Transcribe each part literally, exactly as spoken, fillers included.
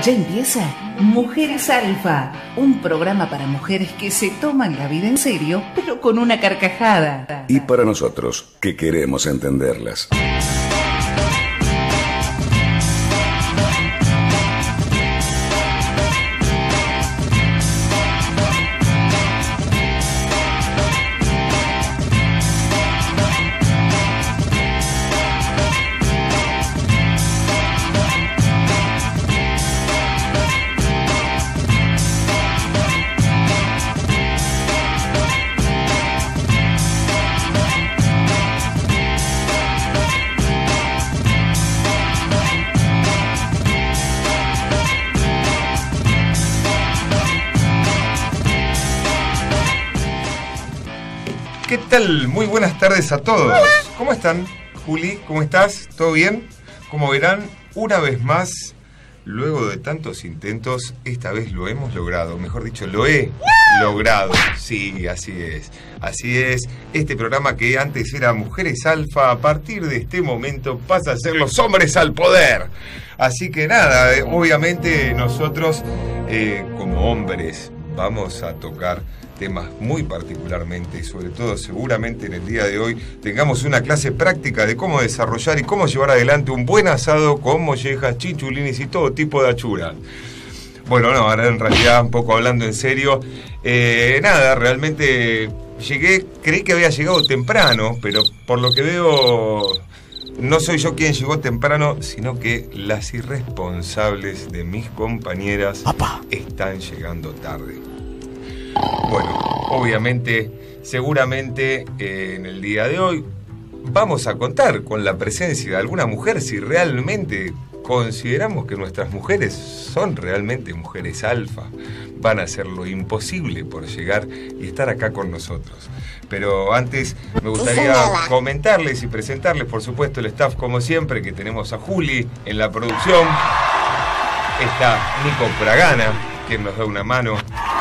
Ya empieza Mujeres Alfa, un programa para mujeres que se toman la vida en serio, pero con una carcajada. Y para nosotros, que queremos entenderlas. ¿Qué tal? Muy buenas tardes a todos. ¿Cómo están? Juli, ¿cómo estás? ¿Todo bien? Como verán, una vez más, luego de tantos intentos, esta vez lo hemos logrado. Mejor dicho, lo he logrado. Sí, así es. Así es. Este programa que antes era Mujeres Alfa, a partir de este momento pasa a ser Los Hombres al Poder. Así que nada, eh, obviamente nosotros, eh, como hombres, vamos a tocar temas muy particularmente y sobre todo seguramente en el día de hoy tengamos una clase práctica de cómo desarrollar y cómo llevar adelante un buen asado con mollejas, chinchulines y todo tipo de achuras. Bueno, no, ahora en realidad un poco hablando en serio, eh, nada, realmente llegué, creí que había llegado temprano, pero por lo que veo no soy yo quien llegó temprano, sino que las irresponsables de mis compañeras ¡Papá! Están llegando tarde. Bueno, obviamente, seguramente eh, en el día de hoy vamos a contar con la presencia de alguna mujer si realmente consideramos que nuestras mujeres son realmente mujeres alfa. Van a hacer lo imposible por llegar y estar acá con nosotros. Pero antes me gustaría comentarles y presentarles, por supuesto, el staff como siempre, que tenemos a Juli en la producción. Está Nico Fragana, quien nos da una mano.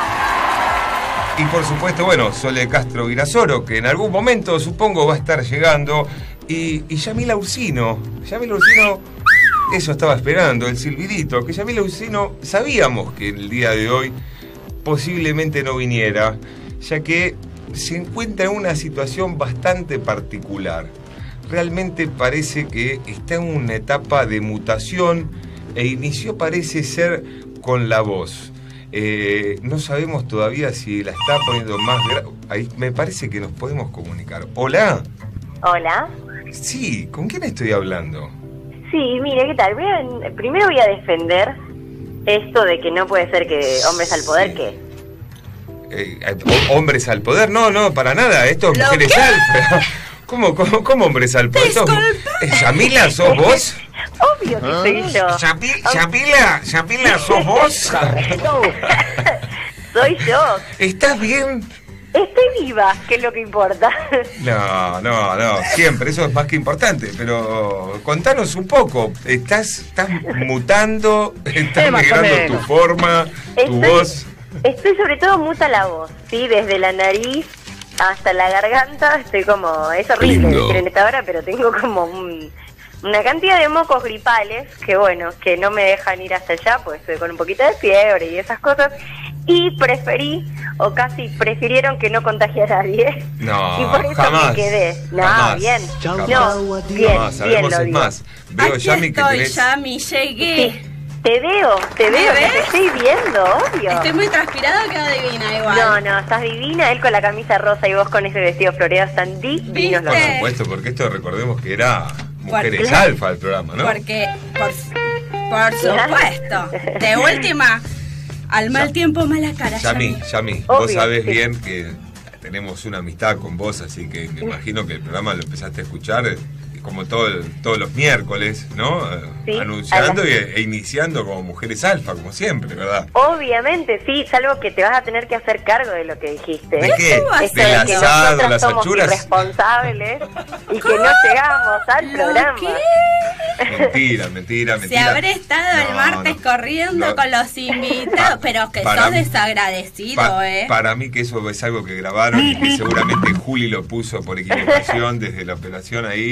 Y por supuesto, bueno, Sole Castro Virasoro, que en algún momento supongo va a estar llegando. Y, y Yamila Ursino. Yamila Ursino, eso estaba esperando, el silbidito. Que Yamila Ursino sabíamos que el día de hoy posiblemente no viniera, ya que se encuentra en una situación bastante particular. Realmente parece que está en una etapa de mutación e inició, parece ser, con la voz. Eh, no sabemos todavía si la está poniendo más grave. Ahí me parece que nos podemos comunicar. ¿Hola? Hola. Sí, ¿con quién estoy hablando? Sí, mire, ¿qué tal? Voy a, primero voy a defender esto de que no puede ser que hombres al poder, sí. ¿Qué? Eh, ¿Hombres al poder? No, no, para nada. Esto es Mujeres Alfa. ¿Cómo, cómo, cómo hombres al poder? ¿Yamila, sos vos? Obvio que soy yo. Yamila, Yamila, ¿sos vos? Soy yo. ¿Estás bien? Estoy viva, que es lo que importa. No, no, no, siempre, eso es más que importante, pero contanos un poco, ¿estás, estás mutando? ¿Estás migrando tu forma, tu estoy, voz? Estoy sobre todo muta la voz, ¿sí? Desde la nariz hasta la garganta, estoy como, es horrible decir en esta hora, pero tengo como un... una cantidad de mocos gripales que, bueno, que no me dejan ir hasta allá, pues estoy con un poquito de fiebre y esas cosas. Y preferí, o casi prefirieron que no contagie a nadie. No, y por eso jamás, me quedé. No, jamás, bien. Jamás. No, bien, jamás, bien lo es digo. más. Veo, Aquí Yami, que estoy, tenés... Yami, llegué. Sí, te veo, te veo, ves? te estoy viendo, obvio. Estoy muy transpirada, quedo divina igual. No, no, estás divina, él con la camisa rosa y vos con ese vestido floreado están divinos los Por dos. supuesto, porque esto recordemos que era Mujeres Porque- Alfa el programa, ¿no? Porque, por, por supuesto, de última, al mal tiempo, mala cara. Yami, Yami, Obvio, vos sabés sí. bien que tenemos una amistad con vos, así que me imagino que el programa lo empezaste a escuchar eh, como todo el- todos los miércoles, ¿no? Eh, Sí, Anunciando a la- y, e iniciando como Mujeres Alfa, como siempre, ¿verdad? Obviamente, sí, salvo que te vas a tener que hacer cargo de lo que dijiste. ¿De qué? estuvo Esto ¿Del de que asado, nosotras las somos achuras? irresponsables y que no llegamos al ¿Lo programa. qué? Mentira, mentira, Se mentira. habré estado el No, martes no. corriendo No. con los invitados, Pa- pero que para sos mí- desagradecido, Pa- ¿eh? Para mí que eso es algo que grabaron y que seguramente Juli lo puso por equivocación desde la operación ahí.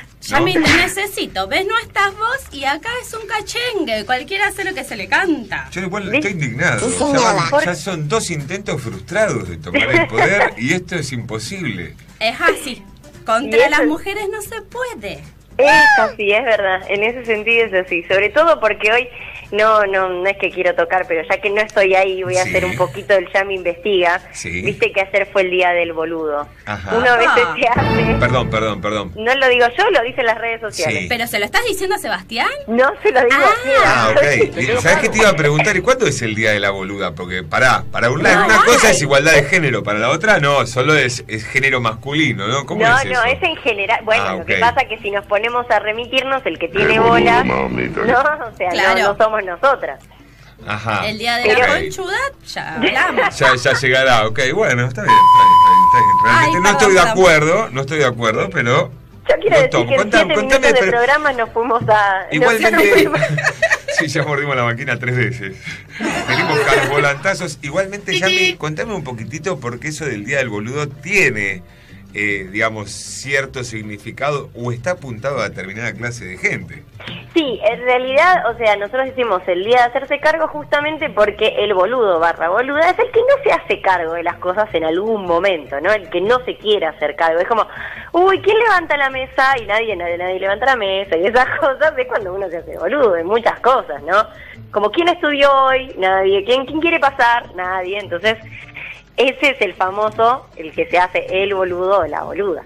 Yami, te necesito. ¿Ves? No estás vos y acá es un cachengue. Cualquiera hace lo que se le canta. Yo igual estoy indignado. Ya, van- ya son dos intentos frustrados de tomar el poder y esto es imposible. Es así. Contra Y eso- las mujeres no se puede. Es así, es verdad, en ese sentido es así, sobre todo porque hoy, no no no es que quiero tocar, pero ya que no estoy ahí voy a Sí. hacer un poquito del Yami Investiga. Sí. Viste que ayer fue el día del boludo. Ajá. Uno a veces Ah. se hace, Perdón, perdón, perdón. no lo digo yo, lo dicen las redes sociales. Sí. ¿Pero se lo estás diciendo a Sebastián? No se lo digo Ah. a quién. Ah, ok. Y, ¿sabés qué te iba a preguntar? ¿Y cuándo es el día de la boluda? Porque, pará, para una, No, una ay. cosa es igualdad de género, para la otra no, solo es, es género masculino, ¿no? ¿Cómo No, es eso? no, es en general. Bueno, Ah, lo que ok. pasa es que si nos ponemos a remitirnos, el que tiene bolas, no, o sea, Claro. no, no somos nosotras. Ajá. El día de Ok. la conchuda, ya hablamos. Ya, ya llegará, ok, bueno, está bien, está bien, está bien, está bien. Realmente Ay, no estoy de perdón, acuerdo, no estoy de acuerdo, pero... Yo quiero no decir tomo. que en Contá- siete contame, minutos de pero- programa nos fuimos a... Igualmente, nos fuimos- sí, ya mordimos la máquina tres veces. Venimos con volantazos. Igualmente, Yami, contame un poquitito porque eso del Día del Boludo tiene, eh, digamos, cierto significado o está apuntado a determinada clase de gente. Sí, en realidad, o sea, nosotros hicimos el día de hacerse cargo justamente porque el boludo barra boluda es el que no se hace cargo de las cosas en algún momento, ¿no? El que no se quiere hacer cargo. Es como, uy, ¿quién levanta la mesa? Y nadie, nadie, nadie levanta la mesa. Y esas cosas es cuando uno se hace boludo, en muchas cosas, ¿no? Como, ¿quién estudió hoy? Nadie. ¿Quién, quién quiere pasar? Nadie. Entonces, ese es el famoso, el que se hace el boludo o la boluda.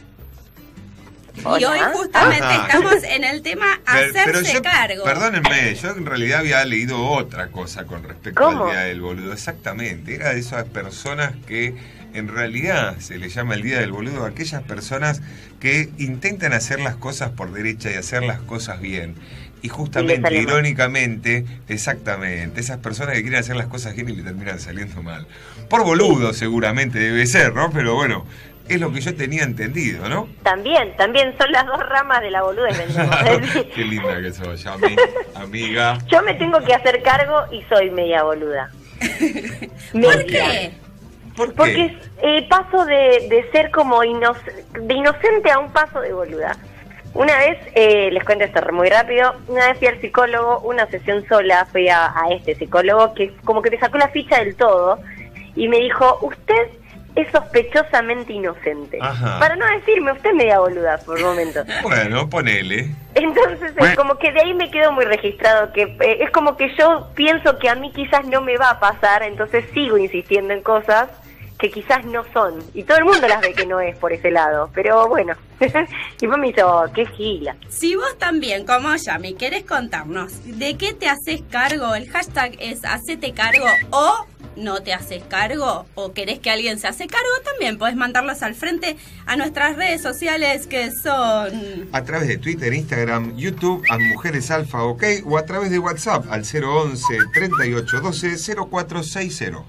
Y Hola. hoy justamente Ajá. estamos en el tema Pero- pero hacerse yo- cargo. Perdónenme, yo en realidad había leído otra cosa con respecto ¿Cómo? al Día del Boludo. Exactamente, era de esas personas que en realidad se le llama el Día del Boludo a aquellas personas que intentan hacer las cosas por derecha y hacer las cosas bien. Y justamente, sale mal. irónicamente, exactamente, esas personas que quieren hacer las cosas bien y le terminan saliendo mal. Por boludo seguramente debe ser, ¿no? Pero bueno, es lo que yo tenía entendido, ¿no? También, también son las dos ramas de la boludez, vendríamos a decir. Qué linda que sos, Yami, amiga. Yo me tengo que hacer cargo y soy media boluda. ¿Por Media. qué? ¿Por qué? Porque eh, paso de, de ser como inoc- de inocente a un paso de boluda. Una vez, eh, les cuento esto muy rápido, una vez fui al psicólogo, una sesión sola, fui a, a este psicólogo que como que te sacó la ficha del todo y me dijo, usted es sospechosamente inocente. Ajá. Para no decirme, usted es media boluda por momentos. Bueno, ponele. Entonces, es como que de ahí me quedo muy registrado, que eh, es como que yo pienso que a mí quizás no me va a pasar, entonces sigo insistiendo en cosas que quizás no son. Y todo el mundo las ve que no es por ese lado, pero bueno. Y vos me hizo, qué gila. Si vos también, como Yami, querés contarnos de qué te haces cargo, el hashtag es hacete cargo o no te haces cargo o querés que alguien se hace cargo, también podés mandarlos al frente a nuestras redes sociales que son... A través de Twitter, Instagram, YouTube, a Mujeres Alfa OK o a través de WhatsApp al cero once, treinta y ocho doce, cero cuatro sesenta.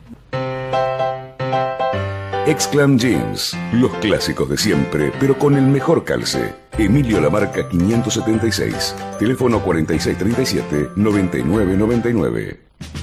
Exclam Jeans, los clásicos de siempre, pero con el mejor calce. Emilio Lamarca quinientos setenta y seis, teléfono cuarenta y seis treinta y siete, noventa y nueve noventa y nueve.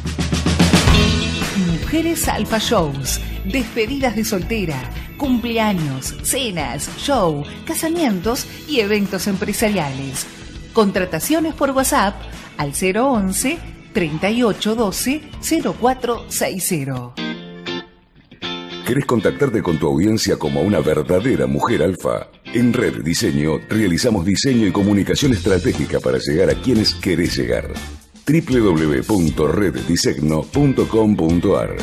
Mujeres Alfa Shows, despedidas de soltera, cumpleaños, cenas, show, casamientos y eventos empresariales. Contrataciones por WhatsApp al cero once, treinta y ocho doce, cero cuatro sesenta. ¿Querés contactarte con tu audiencia como una verdadera mujer alfa? En Red Diseño realizamos diseño y comunicación estratégica para llegar a quienes querés llegar. doble u doble u doble u punto red disegno punto com punto a r.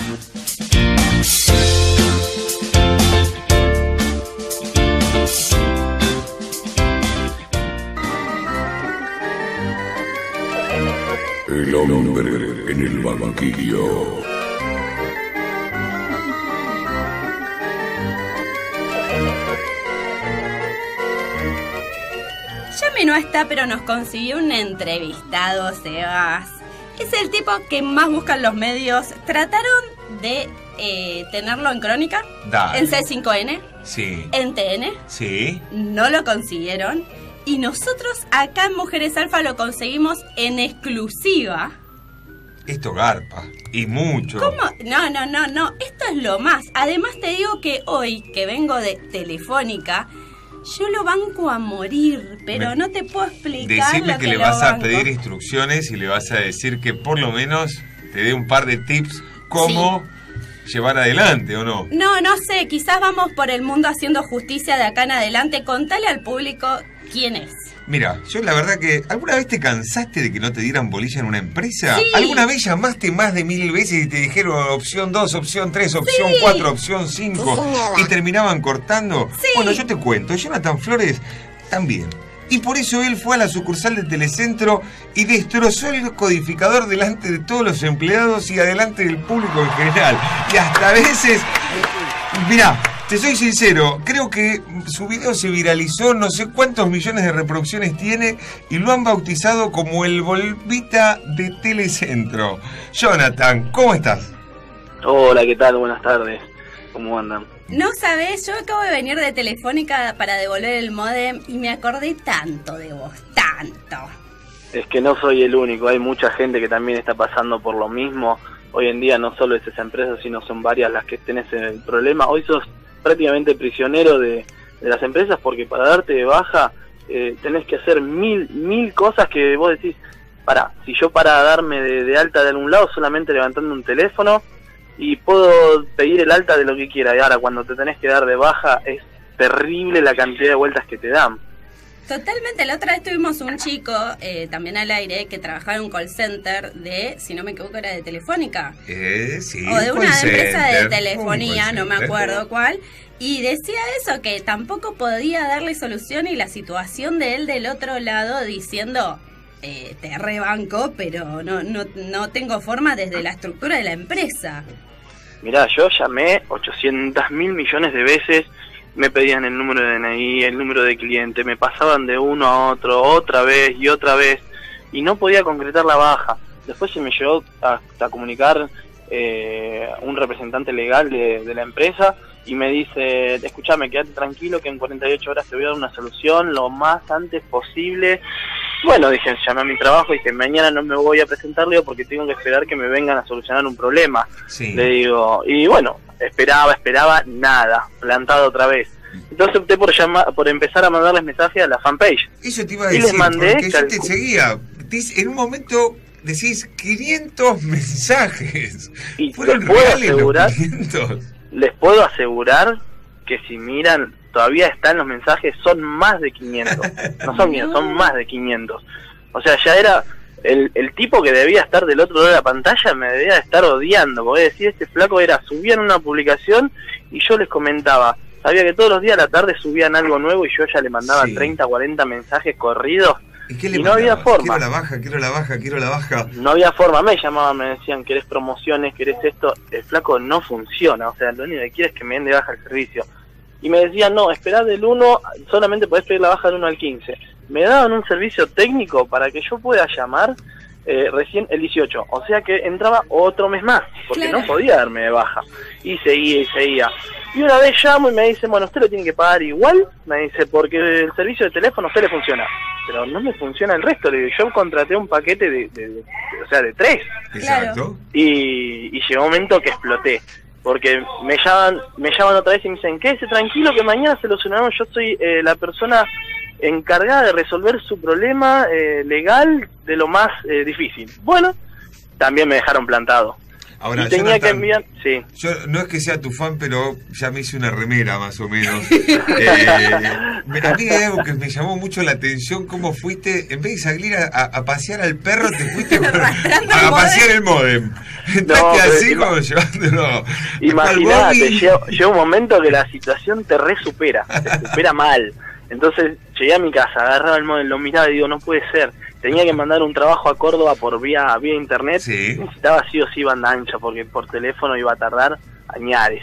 El hombre en el banquillo. Yami no está, pero nos consiguió un entrevistado, Sebas. Es el tipo que más buscan los medios. Trataron de eh, tenerlo en Crónica, Dale. en C cinco N, Sí. en T N. Sí. No lo consiguieron. Y nosotros acá en Mujeres Alfa lo conseguimos en exclusiva. Esto garpa. Y mucho. ¿Cómo? No, no, no, no. Esto es lo más. Además te digo que hoy, que vengo de Telefónica, Yo lo banco a morir, pero me, no te puedo explicar. Decime lo que, que le vas banco. a pedir instrucciones y le vas a decir que por lo menos te dé un par de tips cómo sí. llevar adelante, ¿o no? No, no sé, quizás vamos por el mundo haciendo justicia de acá en adelante. Contale al público quién es. Mira, yo la verdad que... ¿Alguna vez te cansaste de que no te dieran bolilla en una empresa? Sí. ¿Alguna vez llamaste más de mil veces y te dijeron opción dos, opción tres, opción sí. cuatro, opción cinco y terminaban cortando? Sí. Bueno, yo te cuento, Jonathan Flores también. Y por eso él fue a la sucursal de Telecentro y destrozó el codificador delante de todos los empleados y adelante del público en general. Y hasta a veces... Mirá, te soy sincero, creo que su video se viralizó, no sé cuántos millones de reproducciones tiene y lo han bautizado como el Volvita de Telecentro. Jonathan, ¿cómo estás? Hola, ¿qué tal? Buenas tardes. ¿Cómo andan? No sabés, yo acabo de venir de Telefónica para devolver el módem y me acordé tanto de vos, tanto. Es que no soy el único, hay mucha gente que también está pasando por lo mismo. Hoy en día no solo es esa empresa, sino son varias las que tenés el problema. Hoy sos prácticamente prisionero de, de las empresas porque para darte de baja eh, tenés que hacer mil, mil cosas que vos decís, pará, si yo para darme de, de alta de algún lado solamente levantando un teléfono y puedo pedir el alta de lo que quiera, y ahora cuando te tenés que dar de baja es terrible la cantidad de vueltas que te dan. Totalmente, la otra vez tuvimos un chico, eh, también al aire, que trabajaba en un call center de, si no me equivoco, era de Telefónica. Eh, sí, o de una empresa center, de telefonía, no me acuerdo cuál. Y decía eso, que tampoco podía darle solución y la situación de él del otro lado diciendo, eh, te rebanco, pero no, no, no tengo forma desde la estructura de la empresa. Mirá, yo llamé ochocientos mil millones de veces. Me pedían el número de D N I, el número de cliente, me pasaban de uno a otro, otra vez y otra vez, y no podía concretar la baja. Después se me llegó hasta a comunicar eh, un representante legal de, de la empresa y me dice, escúchame, quédate tranquilo que en cuarenta y ocho horas te voy a dar una solución lo más antes posible. Bueno, dije, llamé a mi trabajo y dije, mañana no me voy a presentar, Leo, porque tengo que esperar que me vengan a solucionar un problema. Sí. Le digo, y bueno, esperaba, esperaba, nada, plantado otra vez. Entonces opté por llamar, por empezar a mandarles mensajes a la fanpage. Eso te iba a decir, y les mandé porque yo te seguía. En un momento decís quinientos mensajes. Y ¿Fueron les puedo reales asegurar, los quinientos? Les puedo asegurar que si miran, todavía están los mensajes, son más de quinientos. No son quinientos, son más de quinientos. O sea, ya era... El, el tipo que debía estar del otro lado de la pantalla me debía estar odiando, porque decir, este flaco era, subían una publicación y yo les comentaba, sabía que todos los días a la tarde subían algo nuevo y yo ya le mandaba sí. treinta, cuarenta mensajes corridos y, qué le y no había forma. Quiero la baja, quiero la baja, quiero la baja. No había forma, me llamaban, me decían, querés promociones, querés esto, el flaco no funciona, o sea, lo único que quiere es que me den de baja el servicio. Y me decían, no, esperá del uno, solamente podés pedir la baja del uno al quince. Me daban un servicio técnico para que yo pueda llamar eh, recién el dieciocho. O sea que entraba otro mes más, porque claro. no podía darme de baja. Y seguía y seguía. Y una vez llamo y me dicen, bueno, usted lo tiene que pagar igual. Me dice, porque el servicio de teléfono a usted le funciona. Pero no me funciona el resto. Le digo, yo contraté un paquete de, de, de, de o sea, de tres. Exacto. Y, y llegó un momento que exploté. Porque me llaman me llaman otra vez y me dicen, quédese tranquilo que mañana se solucionamos, yo soy eh, la persona encargada de resolver su problema eh, legal de lo más eh, difícil. Bueno, también me dejaron plantado. Ahora, y tenía Jonathan, que enviar, sí. Yo no es que sea tu fan, pero ya me hice una remera más o menos. eh, a mí hay algo que me llamó mucho la atención, cómo fuiste, en vez de salir a, a, a pasear al perro, te fuiste por, a, a pasear el módem. Entraste no, así como llevándolo. Imagínate, llega, llega un momento que la situación te resupera, te supera mal. Entonces llegué a mi casa, agarraba el módem, lo miraba y digo, no puede ser. Tenía que mandar un trabajo a Córdoba por vía vía internet, sí. Necesitaba sí o sí banda ancha, porque por teléfono iba a tardar añares.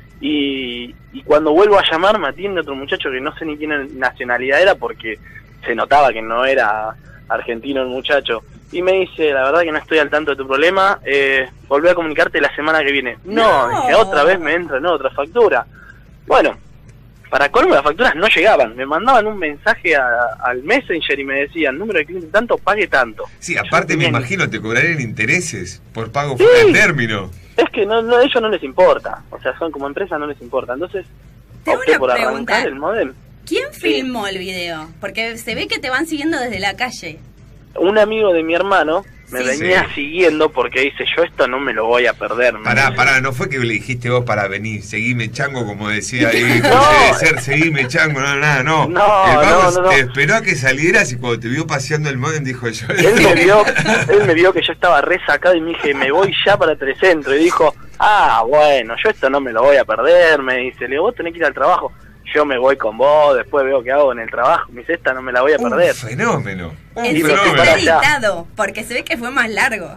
Y, y cuando vuelvo a llamar me atiende otro muchacho que no sé ni quién nacionalidad era, porque se notaba que no era argentino el muchacho. Y me dice, la verdad que no estoy al tanto de tu problema, eh, volví a comunicarte la semana que viene. No, no. Dije, otra vez me entra en otra factura. Bueno, para colmo las facturas no llegaban, me mandaban un mensaje a, al Messenger y me decían, número de cliente tanto, pague tanto. Sí, aparte me imagino te cobrarían intereses por pago fuera sí, de término. Es que no, no, a ellos no les importa, o sea, son como empresa no les importa, entonces opté por arrancar el modem. ¿Quién filmó el video? Porque se ve que te van siguiendo desde la calle. Un amigo de mi hermano me Sí. venía Sí. siguiendo porque dice, yo esto no me lo voy a perder. Pará, me- pará, no fue que le dijiste vos para venir, seguime chango, como decía ahí, No. como debe ser, seguime chango, no, nada, no. No, El vago no, no, no. te esperó a que salieras y cuando te vio paseando el modem dijo yo. Él me vio, él me vio que yo estaba re sacado y me dije, me voy ya para Telecentro. Y dijo, ah, bueno, yo esto no me lo voy a perder. Me dice, le digo, vos tenés que ir al trabajo. Yo me voy con vos, después veo qué hago en el trabajo. Me dice, esta no me la voy a perder. Un fenómeno. Un El Y video pero fenómeno. para está allá. editado, porque se ve que fue más largo.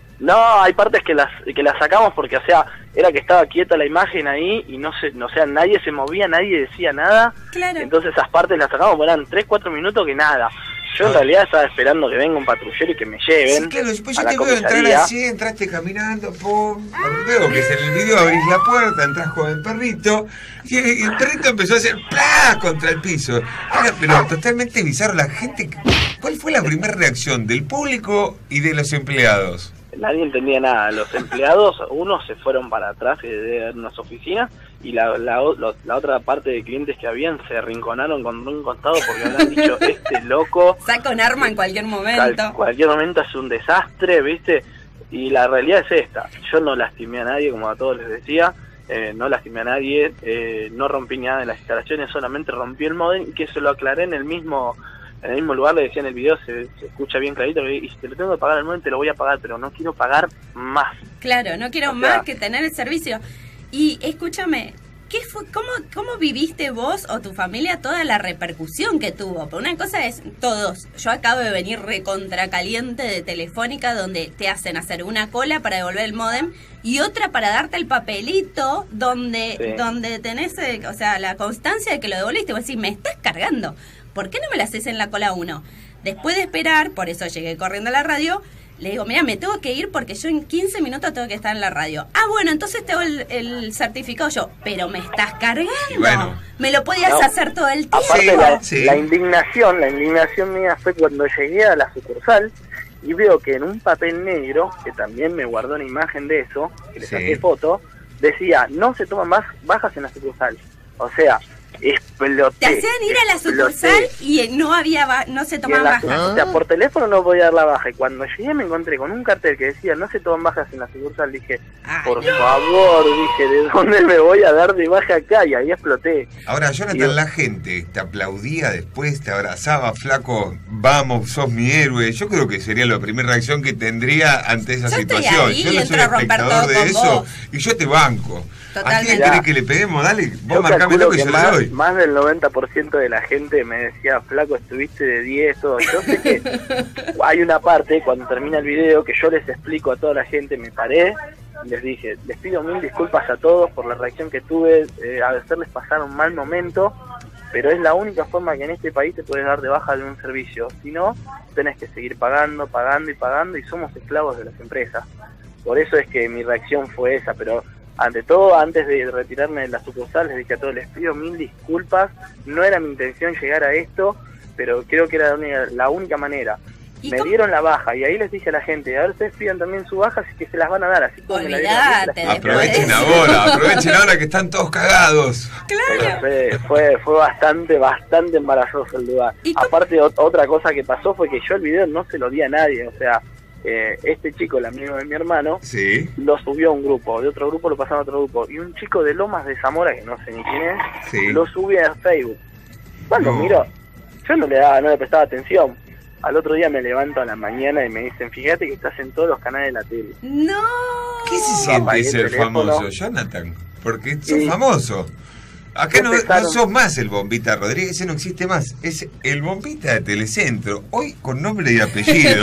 No, hay partes que las que las sacamos porque, o sea, era que estaba quieta la imagen ahí y no se, no, o sea, nadie se movía, nadie decía nada. Claro. Entonces esas partes las sacamos, pero eran tres, cuatro minutos que nada. Yo en realidad estaba esperando que venga un patrullero y que me lleven Sí, claro, después a yo la te veo entrar comisaría. así, entraste caminando, pum, veo que en el video abrís la puerta, entras con el perrito, y el, y el perrito empezó a hacer ¡plá! Contra el piso. Era, pero totalmente bizarro. La gente, ¿cuál fue la primera reacción del público y de los empleados? Nadie entendía nada. Los empleados, unos se fueron para atrás de unas oficinas y la, la, o- lo- la otra parte de clientes que habían se arrinconaron con un costado porque habían dicho, este loco, Saca un arma en cualquier cal- momento. cualquier momento es un desastre, ¿viste? Y la realidad es esta. Yo no lastimé a nadie, como a todos les decía. Eh, no lastimé a nadie, eh, no rompí nada en las instalaciones, solamente rompí el modem y que se lo aclaré en el mismo en el mismo lugar. Le decía en el video, se, se escucha bien clarito, y si te lo tengo que pagar el modem te lo voy a pagar, pero no quiero pagar más. Claro, no quiero O sea- más que tener el servicio. Y escúchame, ¿qué fue, cómo, ¿cómo viviste vos o tu familia toda la repercusión que tuvo? Porque una cosa es todos. Yo acabo de venir recontra caliente de Telefónica, donde te hacen hacer una cola para devolver el módem y otra para darte el papelito donde Sí. donde tenés, eh, o sea, la constancia de que lo devolviste. Vos decís, me estás cargando. ¿Por qué no me la haces en la cola uno? Después de esperar, por eso llegué corriendo a la radio. Le digo, mira, me tengo que ir porque yo en quince minutos tengo que estar en la radio. Ah, bueno, entonces tengo el, el certificado yo. Pero me estás cargando. Y bueno. Me lo podías No. hacer todo el tiempo. Aparte Sí, la, sí. la indignación, la indignación mía fue cuando llegué a la sucursal y veo que en un papel negro, que también me guardó una imagen de eso, que le Sí. saqué foto, decía, no se toman más bajas en la sucursal. O sea, exploté. Te hacían ir a la exploté. sucursal y no había ba- no se Y en tomaban la- bajas. O sea, por teléfono no podía dar la baja. Y cuando llegué me encontré con un cartel que decía, no se toman bajas en la sucursal. Dije, Ay, por no. favor, dije, ¿de dónde me voy a dar de baja acá? Y ahí exploté. Ahora, Jonathan, Digo- la gente te aplaudía después, te abrazaba, flaco, vamos, sos mi héroe. Yo creo que sería la primera reacción que tendría ante esa Yo estoy situación. ahí yo y no soy entro a romper espectador todo de con eso vos. y yo te banco. ¿A Totalmente. quién querés que le peguemos? Dale, vos Yo marcame calculo lo que que yo más, le doy. más del noventa por ciento de la gente me decía, flaco, estuviste de diez, todo. Yo sé que hay una parte, cuando termina el video, que yo les explico a toda la gente, me paré, y les dije, les pido mil disculpas a todos por la reacción que tuve, eh, a hacerles pasar un mal momento, pero es la única forma que en este país te puedes dar de baja de un servicio. Si no, tenés que seguir pagando, pagando y pagando, y somos esclavos de las empresas. Por eso es que mi reacción fue esa, pero ante todo, antes de retirarme de la sucursal, les dije a todos, les pido mil disculpas, no era mi intención llegar a esto, pero creo que era la única, la única manera. ¿Y Me cómo- dieron la baja y ahí les dije a la gente, a ver, ustedes pidan también su baja, así que se las van a dar, así como me la dieron a mí, se las Olvídate, pido a ustedes. Aprovechen después. ahora, aprovechen ahora que están todos cagados. Pero Claro. fue, fue, fue bastante, bastante embarazoso el lugar. ¿Y cómo- Aparte, ot- otra cosa que pasó fue que yo el video no se lo di a nadie, o sea, eh, este chico, el amigo de mi hermano, Sí, lo subió a un grupo, de otro grupo lo pasaron a otro grupo, y un chico de Lomas de Zamora, que no sé ni quién es, sí. lo subía a Facebook. Cuando No. miro, yo no le daba, no le prestaba atención. Al otro día me levanto a la mañana y me dicen, fíjate que estás en todos los canales de la tele. No. ¿Qué se Apagué siente el ser teléfono. famoso, Jonathan? Porque sos Y- famoso. Acá no, no Empezaron- sos más el Bombita Rodríguez, ese no existe más. Es el Bombita de Telecentro, hoy con nombre y apellido.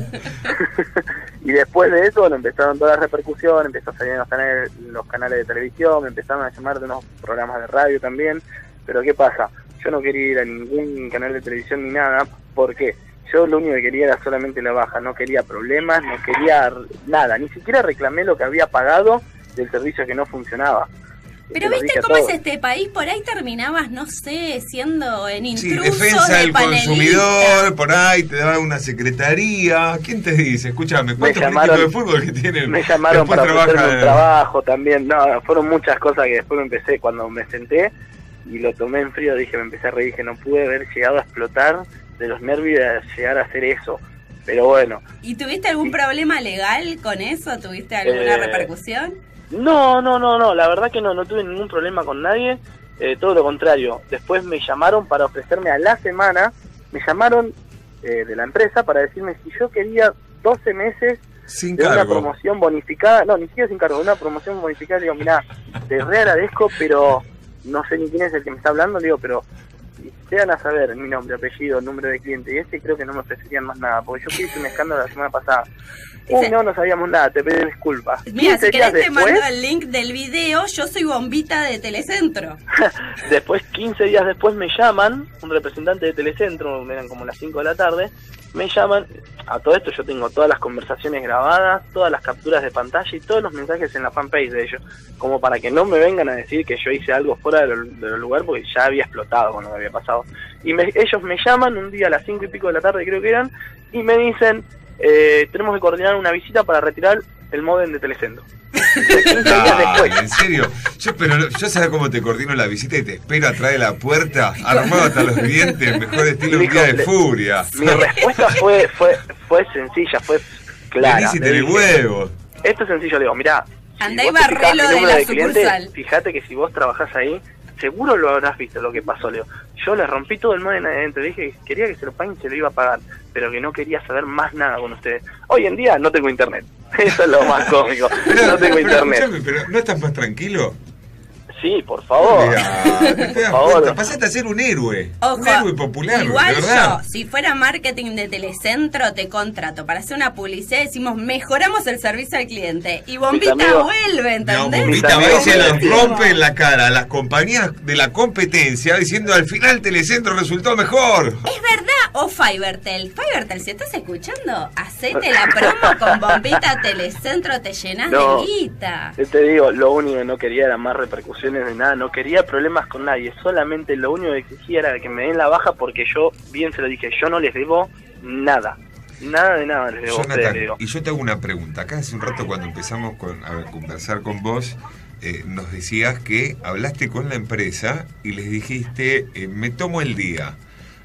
Y después de eso, bueno, empezaron todas las repercusiones, empezó a salir en los canales, los canales de televisión, me empezaron a llamar de unos programas de radio también. Pero ¿qué pasa? Yo no quería ir a ningún canal de televisión ni nada, porque yo lo único que quería era solamente la baja, no quería problemas, no quería r- nada, ni siquiera reclamé lo que había pagado del servicio que no funcionaba. Pero Se lo viste dije a cómo es todos. este país, por ahí terminabas, no sé, siendo en Sí, intruso defensa de del panelista. consumidor, por ahí te da una secretaría. ¿Quién te dice? Escúchame, ¿cuántos llamaron- críticos de fútbol que tienen? Me llamaron Después para ofrecerme trabajan- un trabajo también. No, fueron muchas cosas que después me empecé, cuando me senté, y lo tomé en frío, dije, me empecé a reír, dije, no pude haber llegado a explotar de los nervios de llegar a hacer eso, pero bueno. ¿Y tuviste algún problema legal con eso? ¿Tuviste alguna Eh, repercusión? No, no, no, no, la verdad que no, no tuve ningún problema con nadie, eh, todo lo contrario. Después me llamaron para ofrecerme a la semana, me llamaron eh, de la empresa para decirme si yo quería doce meses Sin de una cargo. promoción bonificada, no, ni siquiera sin cargo, de una promoción bonificada. Le digo, mirá, te re agradezco, pero no sé ni quién es el que me está hablando, le digo, pero si llegan a saber mi nombre, apellido, número de cliente y este, creo que no me ofrecerían más nada, porque yo hice un escándalo la semana pasada. Uy, no, no sabíamos nada, te pido disculpas. Mira, si quince días querés te después, mando el link del video, yo soy Bombita de Telecentro. después, quince días después me llaman, un representante de Telecentro, eran como las cinco de la tarde, me llaman, a todo esto yo tengo todas las conversaciones grabadas, todas las capturas de pantalla y todos los mensajes en la fanpage de ellos, como para que no me vengan a decir que yo hice algo fuera del, del lugar, porque ya había explotado cuando me había pasado. Y me, ellos me llaman un día a las cinco y pico de la tarde, creo que eran, y me dicen, eh, tenemos que coordinar una visita para retirar el módem de Telecentro. quince días después. En serio, yo pero yo sabes cómo te coordino la visita y te espero atrás de la puerta, armado hasta los dientes, mejor estilo un día de furia. Mi respuesta fue fue fue sencilla, fue clara. Venís y Le tenés dije, huevos. esto es sencillo, le digo, mirá, Andá si y vos te fijás barrelo mi de número la de cliente, sucursal. fíjate que si vos trabajás ahí, seguro lo habrás visto lo que pasó, Leo. Yo le rompí todo el módem adentro, le dije que quería que se lo paguen y se lo iba a pagar, pero que no quería saber más nada con ustedes. Hoy en día no tengo internet, eso es lo más cómico, Pero, no tengo pero internet. escuchame, pero ¿no estás más tranquilo? Sí, por favor, Mirá, ¿te por das favor. cuenta? Pasaste a ser un héroe. Ojo, un héroe popular, igual de verdad. yo, si fuera marketing de Telecentro, te contrato para hacer una publicidad, decimos, mejoramos el servicio al cliente. Y Bombita Mis amigos- vuelve, No, ¿entendés? Bombita Mis va y amigos se me los decían- rompe en la cara a las compañías de la competencia diciendo al final Telecentro resultó mejor. ¿Es verdad o Fibertel? Fibertel, si estás escuchando, hacete la promo con Bombita Telecentro, te llenas No. de guita. Yo te digo, lo único que no quería era más repercusiones de nada, no quería problemas con nadie, solamente lo único que exigía era que me den la baja porque yo, bien se lo dije, yo no les debo nada, nada de nada les debo a ustedes, Jonathan, les digo. y yo te hago una pregunta. Acá hace un rato cuando empezamos con, a conversar con vos, eh, nos decías que hablaste con la empresa y les dijiste, eh, me tomo el día.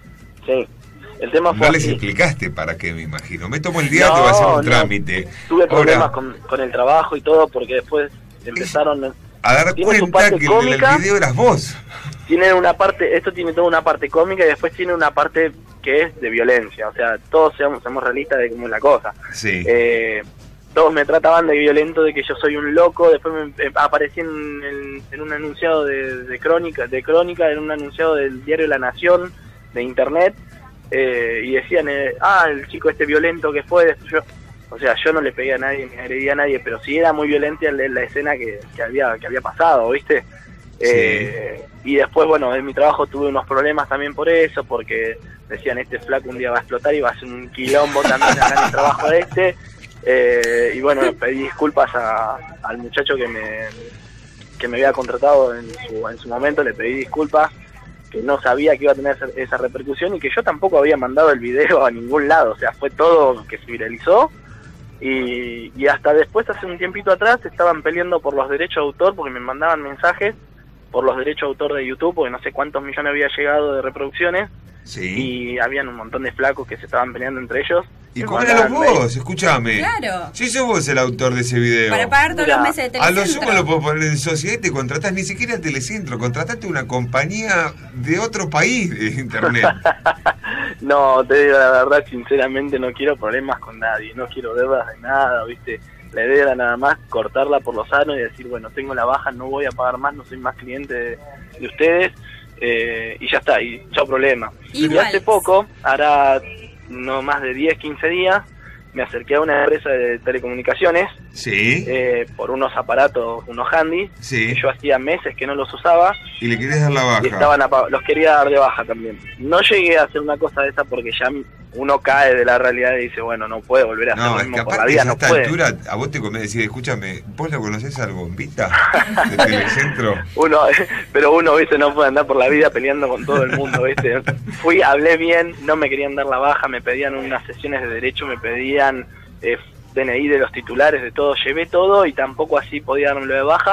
Sí, el tema fue No les así. explicaste para qué, me imagino. Me tomo el día, No, te voy a hacer un no. trámite. Tuve problemas Ahora, con, con el trabajo y todo porque después empezaron, a dar tiene su cuenta parte que el del cómica. video eras vos. tienen una parte, esto tiene toda una parte cómica y después tiene una parte que es de violencia, o sea, todos seamos, seamos realistas de cómo es la cosa. Sí. Eh, todos me trataban de violento, de que yo soy un loco, después me eh, aparecí en, en, en un anunciado de, de crónica, de crónica, en un anunciado del diario La Nación, de internet, eh, y decían, eh, ah, el chico este violento que fue, destruyó. O sea, yo no le pegué a nadie, ni agredí a nadie, pero sí era muy violenta la, la escena que, que había que había pasado, ¿viste? Eh, y después, bueno, en mi trabajo tuve unos problemas también por eso, porque decían, este flaco un día va a explotar y va a hacer un quilombo también acá en el trabajo este. Eh, y bueno, pedí disculpas a, al muchacho que me que me había contratado en su, en su momento, le pedí disculpas, que no sabía que iba a tener esa, esa repercusión y que yo tampoco había mandado el video a ningún lado, o sea, fue todo que se viralizó. Y, y hasta después, hace un tiempito atrás, estaban peleando por los derechos de autor, porque me mandaban mensajes por los derechos de autor de YouTube, porque no sé cuántos millones había llegado de reproducciones, Sí. y habían un montón de flacos que se estaban peleando entre ellos. ¿Y Me cómo eras mandaban mails. vos? Escúchame. Claro. Si sos vos el autor de ese video. Para pagar todos Mira, los meses de A Telecentro. lo sumo lo puedo poner en sociedad y te contratás ni siquiera a Telecentro, contrataste una compañía de otro país de internet. No, te digo la verdad, sinceramente no quiero problemas con nadie, no quiero deudas de nada, ¿viste? La idea era nada más cortarla por lo sano y decir, bueno, tengo la baja, no voy a pagar más, no soy más cliente de, de ustedes, eh, y ya está, y chao problema. Igual. Y hace poco, hará no más de diez, quince días, me acerqué a una empresa de telecomunicaciones Sí, eh, por unos aparatos, unos handy, sí. que yo hacía meses que no los usaba, Y le querés dar la baja. y estaban apa- los quería dar de baja también. No llegué a hacer una cosa de esa porque ya uno cae de la realidad y dice, bueno, no puede volver a hacer No, lo es que mismo por la aparte vida, a no esta puede. altura a vos te conviene decir, escúchame, ¿vos la conocés al Bombita de Telecentro? Uno, pero uno, viste, no puede andar por la vida peleando con todo el mundo, viste. Fui, hablé bien, no me querían dar la baja, me pedían unas sesiones de derecho, me pedían eh, D N I de los titulares, de todo, llevé todo y tampoco así podía darme de baja.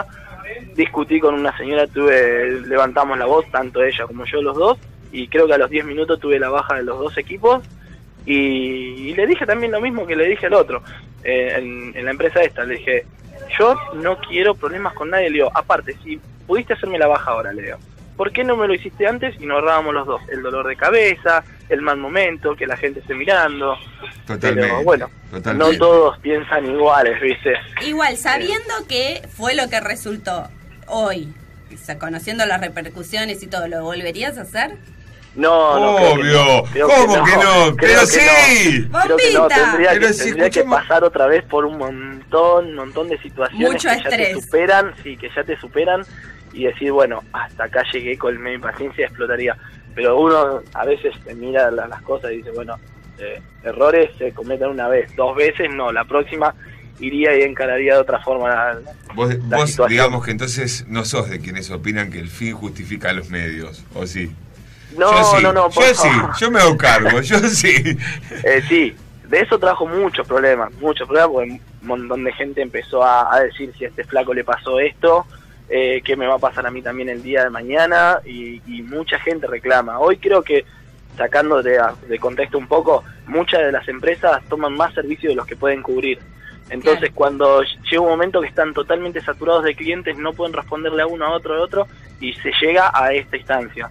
discutí con una señora, tuve levantamos la voz, tanto ella como yo los dos, y creo que a los diez minutos tuve la baja de los dos equipos, y, y le dije también lo mismo que le dije al otro, eh, en, en la empresa esta, le dije, yo no quiero problemas con nadie, le digo, aparte, si pudiste hacerme la baja ahora, le digo, ¿por qué no me lo hiciste antes y nos ahorrábamos los dos? El dolor de cabeza, el mal momento, que la gente esté mirando. Totalmente. Pero bueno, totalmente. no todos piensan iguales, ¿viste? Igual, sabiendo que fue lo que resultó hoy, o sea, conociendo las repercusiones y todo, ¿lo volverías a hacer? No, no. Obvio. Creo ¿Cómo que no. que no? Creo Pero que sí. no. Creo que no. Tendría, Pero que, si tendría que escuchamos- pasar otra vez por un montón, montón de situaciones Mucho que ya estrés. te superan, sí, que ya te superan, y decir, bueno, hasta acá llegué con mi impaciencia, explotaría. Pero uno a veces te mira la- las cosas y dice, bueno, eh, errores se cometen una vez, dos veces no, la próxima iría y encararía de otra forma la, la Vos, la vos situación. digamos que entonces no sos de quienes opinan que el fin justifica los medios, ¿o sí? No, yo sí, no, no, por yo sí, favor. yo me hago cargo, yo sí. Eh, sí, de eso trajo muchos problemas, muchos problemas, porque un montón de gente empezó a, a decir si a este flaco le pasó esto, eh, qué me va a pasar a mí también el día de mañana, y, y mucha gente reclama. Hoy creo que, sacando de, de contexto un poco, muchas de las empresas toman más servicios de los que pueden cubrir. Entonces, Claro. cuando llega un momento que están totalmente saturados de clientes, no pueden responderle a uno, a otro, a otro, y se llega a esta instancia.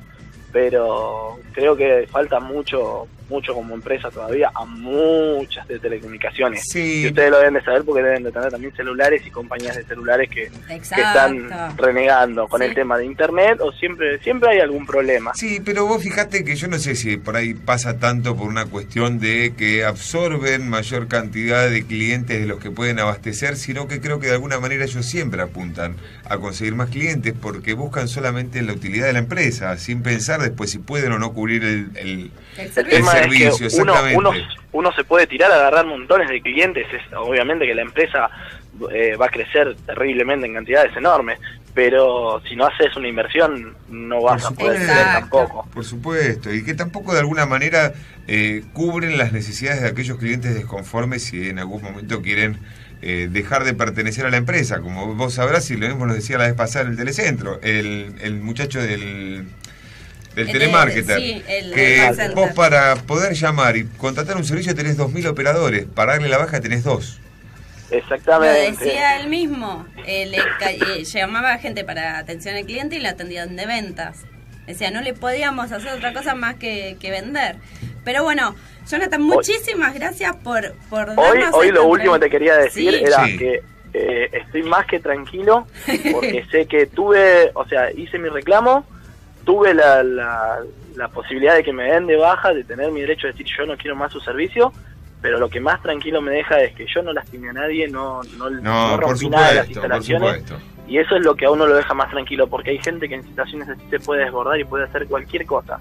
Pero creo que falta mucho mucho como empresa todavía a muchas de telecomunicaciones. Sí. Y ustedes lo deben de saber porque deben de tener también celulares y compañías de celulares que, que Exacto. están renegando con Sí. el tema de internet, o siempre siempre hay algún problema. Sí, pero vos fijate que yo no sé si por ahí pasa tanto por una cuestión de que absorben mayor cantidad de clientes de los que pueden abastecer, sino que creo que de alguna manera ellos siempre apuntan a conseguir más clientes porque buscan solamente la utilidad de la empresa, sin pensar después si pueden o no cubrir el, el, El El servicio. tema servicio, es que uno, exactamente. uno, uno se puede tirar a agarrar montones de clientes, es, obviamente que la empresa eh, va a crecer terriblemente en cantidades enormes, pero si no haces una inversión no vas Por a poder supuesto. crecer tampoco. Por supuesto, y que tampoco de alguna manera eh, cubren las necesidades de aquellos clientes desconformes si en algún momento quieren eh, dejar de pertenecer a la empresa. Como vos sabrás, y lo mismo nos decía la vez pasada en el telecentro, el, el muchacho del, del El- telemarketer, sí, el- que el call center. vos para poder llamar y contratar un servicio tenés dos mil operadores, para darle la baja tenés dos. Lo Exactamente. decía él mismo. Él le ca- eh, llamaba a gente para atención al cliente y la atendían de ventas. Decía, no le podíamos hacer otra cosa más que, que vender. Pero bueno, Jonathan, muchísimas gracias por, por darnos Hoy, hoy esta lo último que te entrevista. quería decir Sí. era Sí. que eh, estoy más que tranquilo porque sé que tuve, o sea, hice mi reclamo, tuve la, la, la posibilidad de que me den de baja, de tener mi derecho de decir yo no quiero más su servicio, pero lo que más tranquilo me deja es que yo no lastimé a nadie, no, no, No, no por rompí nada de las supuesto, por instalaciones, supuesto. y eso es lo que a uno lo deja más tranquilo, porque hay gente que en situaciones así se puede desbordar y puede hacer cualquier cosa.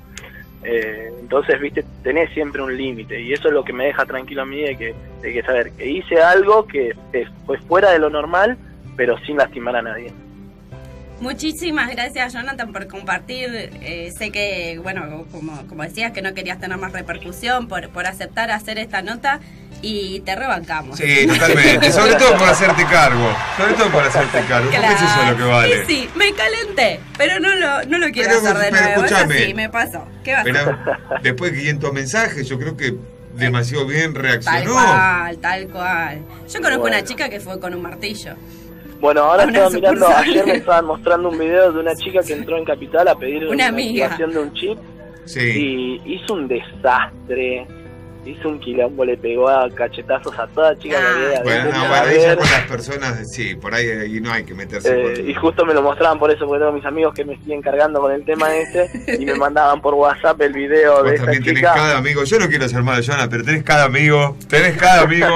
Eh, entonces, viste, tenés siempre un límite, y eso es lo que me deja tranquilo a mí, de que, de que saber que hice algo que eh, fue fuera de lo normal, pero sin lastimar a nadie. Muchísimas gracias, Jonathan, por compartir. Eh, sé que, bueno, como, como decías, que no querías tener más repercusión, por, por aceptar hacer esta nota, y te rebancamos. Sí, totalmente. Sobre todo por hacerte cargo. Sobre todo por hacerte cargo. Porque es eso lo que vale. Y sí, me calenté, pero no lo, no lo quiero Pero- hacer de pero nuevo. Eso escúchame. sí, me pasó. ¿Qué va a Pero hacer? después que quinientos mensajes, yo creo que demasiado bien Tal reaccionó. cual, tal cual. Yo conozco Bueno. una chica que fue con un martillo. Bueno, ahora Una estaba mirando, sucursal. ayer me estaban mostrando un video de una chica que entró en Capital a pedir Una una amiga. activación de un chip, Sí. y hizo un desastre, hizo un quilombo, le pegó a cachetazos a toda chica Ah. que había Bueno, adentro, no, a bueno, ahí ya ver. con las personas, sí, por ahí, ahí no hay que meterse. Eh, con- y justo me lo mostraban por eso, porque tengo mis amigos que me siguen cargando con el tema ese, y me mandaban por WhatsApp el video Vos de esta también tenés chica. cada amigo, yo no quiero ser malo, Joana, pero tenés cada amigo, tenés cada amigo.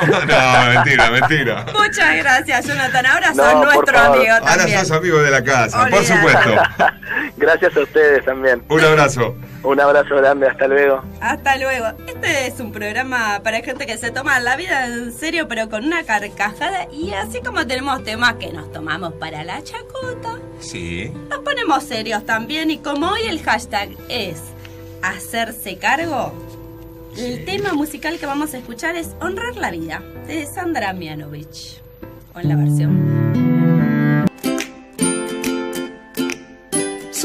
No, mentira, mentira. Muchas gracias, Jonathan. Ahora No, sos por nuestro favor. amigo Ahora también. sos amigo de la casa, por Olvidate. supuesto. Gracias a ustedes también. Un abrazo. Un abrazo grande, hasta luego. Hasta luego. Este es un programa para gente que se toma la vida en serio, pero con una carcajada. Y así como tenemos temas que nos tomamos para la chacota, Sí. nos ponemos serios también. Y como hoy el hashtag es hacerse cargo, el tema musical que vamos a escuchar es Honrar la Vida, de Sandra Mianovich. O en la versión.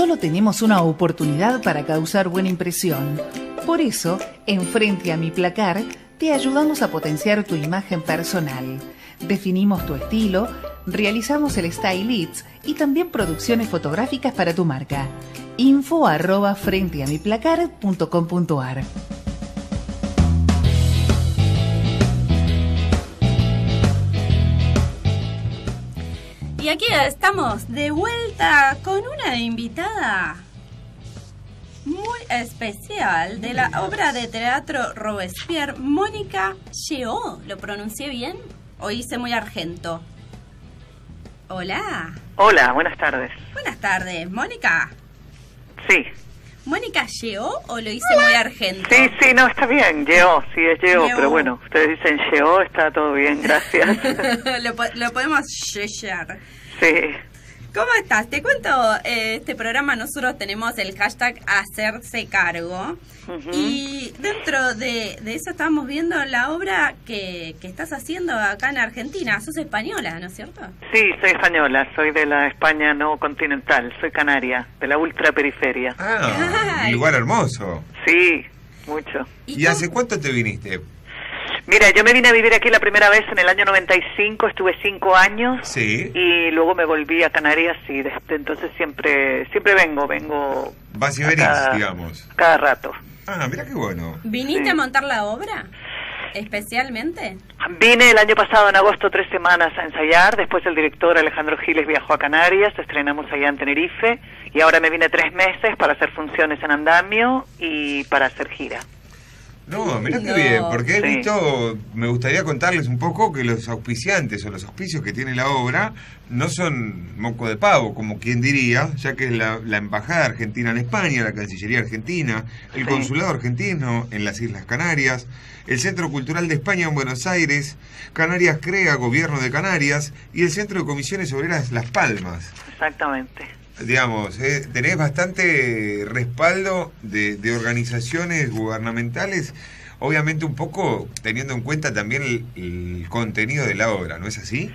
solo tenemos una oportunidad para causar buena impresión. Por eso, en Frente a mi Placar, te ayudamos a potenciar tu imagen personal. Definimos tu estilo, realizamos el Style Leads y también producciones fotográficas para tu marca. Info arroba frente a mi placar punto com punto ar. Y aquí estamos de vuelta con una invitada muy especial de la obra de teatro Robespierre, Mónica Lleó. ¿Lo pronuncié bien? ¿O hice muy argento? Hola. Hola, buenas tardes. Buenas tardes, Mónica. Sí. ¿Mónica Lleó o lo hice muy argento? Sí, sí, no, está bien, Lleó, sí es Lleó, pero bueno, ustedes dicen Lleó, está todo bien, gracias. lo, lo podemos llegar. Sí. ¿Cómo estás? Te cuento, eh, este programa nosotros tenemos el hashtag hacerse cargo. Uh-huh. Y dentro de, de eso estábamos viendo la obra que, que estás haciendo acá en Argentina. Sos española, ¿no es cierto? Sí, soy española, soy de la España no continental, soy canaria, de la ultraperiferia. Ah, un lugar hermoso. Sí, mucho. ¿Y, ¿Y hace cuánto te viniste? Mira, yo me vine a vivir aquí la primera vez en el año noventa y cinco, estuve cinco años. Sí. Y luego me volví a Canarias y desde entonces siempre siempre vengo, vengo... Vas y venís, cada, digamos. Cada rato. Ah, mira qué bueno. ¿Viniste sí. a montar la obra? ¿Especialmente? Vine el año pasado en agosto tres semanas a ensayar, después el director Alejandro Giles viajó a Canarias, estrenamos allá en Tenerife y ahora me vine tres meses para hacer funciones en andamio y para hacer gira. No, mirá qué bien, porque he visto, me gustaría contarles un poco que los auspiciantes o los auspicios que tiene la obra no son moco de pavo, como quien diría, ya que es la, la Embajada Argentina en España, la Cancillería Argentina, el sí. Consulado Argentino en las Islas Canarias, el Centro Cultural de España en Buenos Aires, Canarias Crea, Gobierno de Canarias, y el Centro de Comisiones Obreras Las Palmas. Exactamente. Digamos, eh, tenés bastante respaldo de, de organizaciones gubernamentales, obviamente un poco teniendo en cuenta también el, el contenido de la obra, ¿no es así?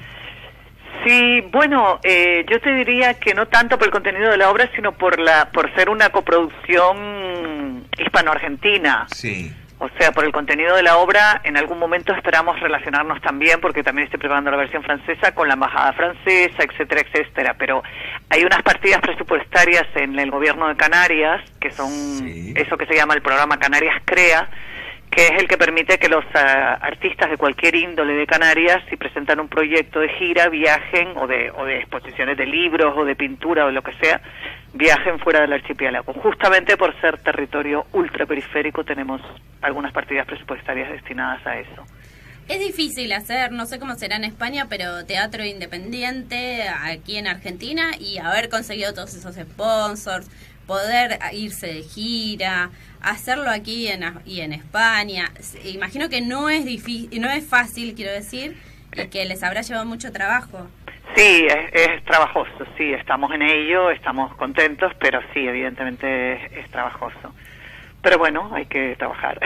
Sí, bueno, eh, yo te diría que no tanto por el contenido de la obra, sino por la por ser una coproducción hispano-argentina. Sí. O sea, por el contenido de la obra, en algún momento esperamos relacionarnos también, porque también estoy preparando la versión francesa, con la embajada francesa, etcétera, etcétera. Pero hay unas partidas presupuestarias en el gobierno de Canarias, que son sí. eso que se llama el programa Canarias Crea, que es el que permite que los uh, artistas de cualquier índole de Canarias, si presentan un proyecto de gira, viajen, o de, o de exposiciones de libros, o de pintura, o lo que sea, viajen fuera del archipiélago. Justamente por ser territorio ultraperiférico tenemos algunas partidas presupuestarias destinadas a eso. Es difícil hacer, no sé cómo será en España, pero teatro independiente aquí en Argentina y haber conseguido todos esos sponsors, poder irse de gira, hacerlo aquí en, y en España. Imagino que no es difícil, no es fácil, quiero decir, y que les habrá llevado mucho trabajo. Sí, es, es trabajoso, sí, estamos en ello, estamos contentos, pero sí, evidentemente es, es trabajoso. Pero bueno, hay que trabajar.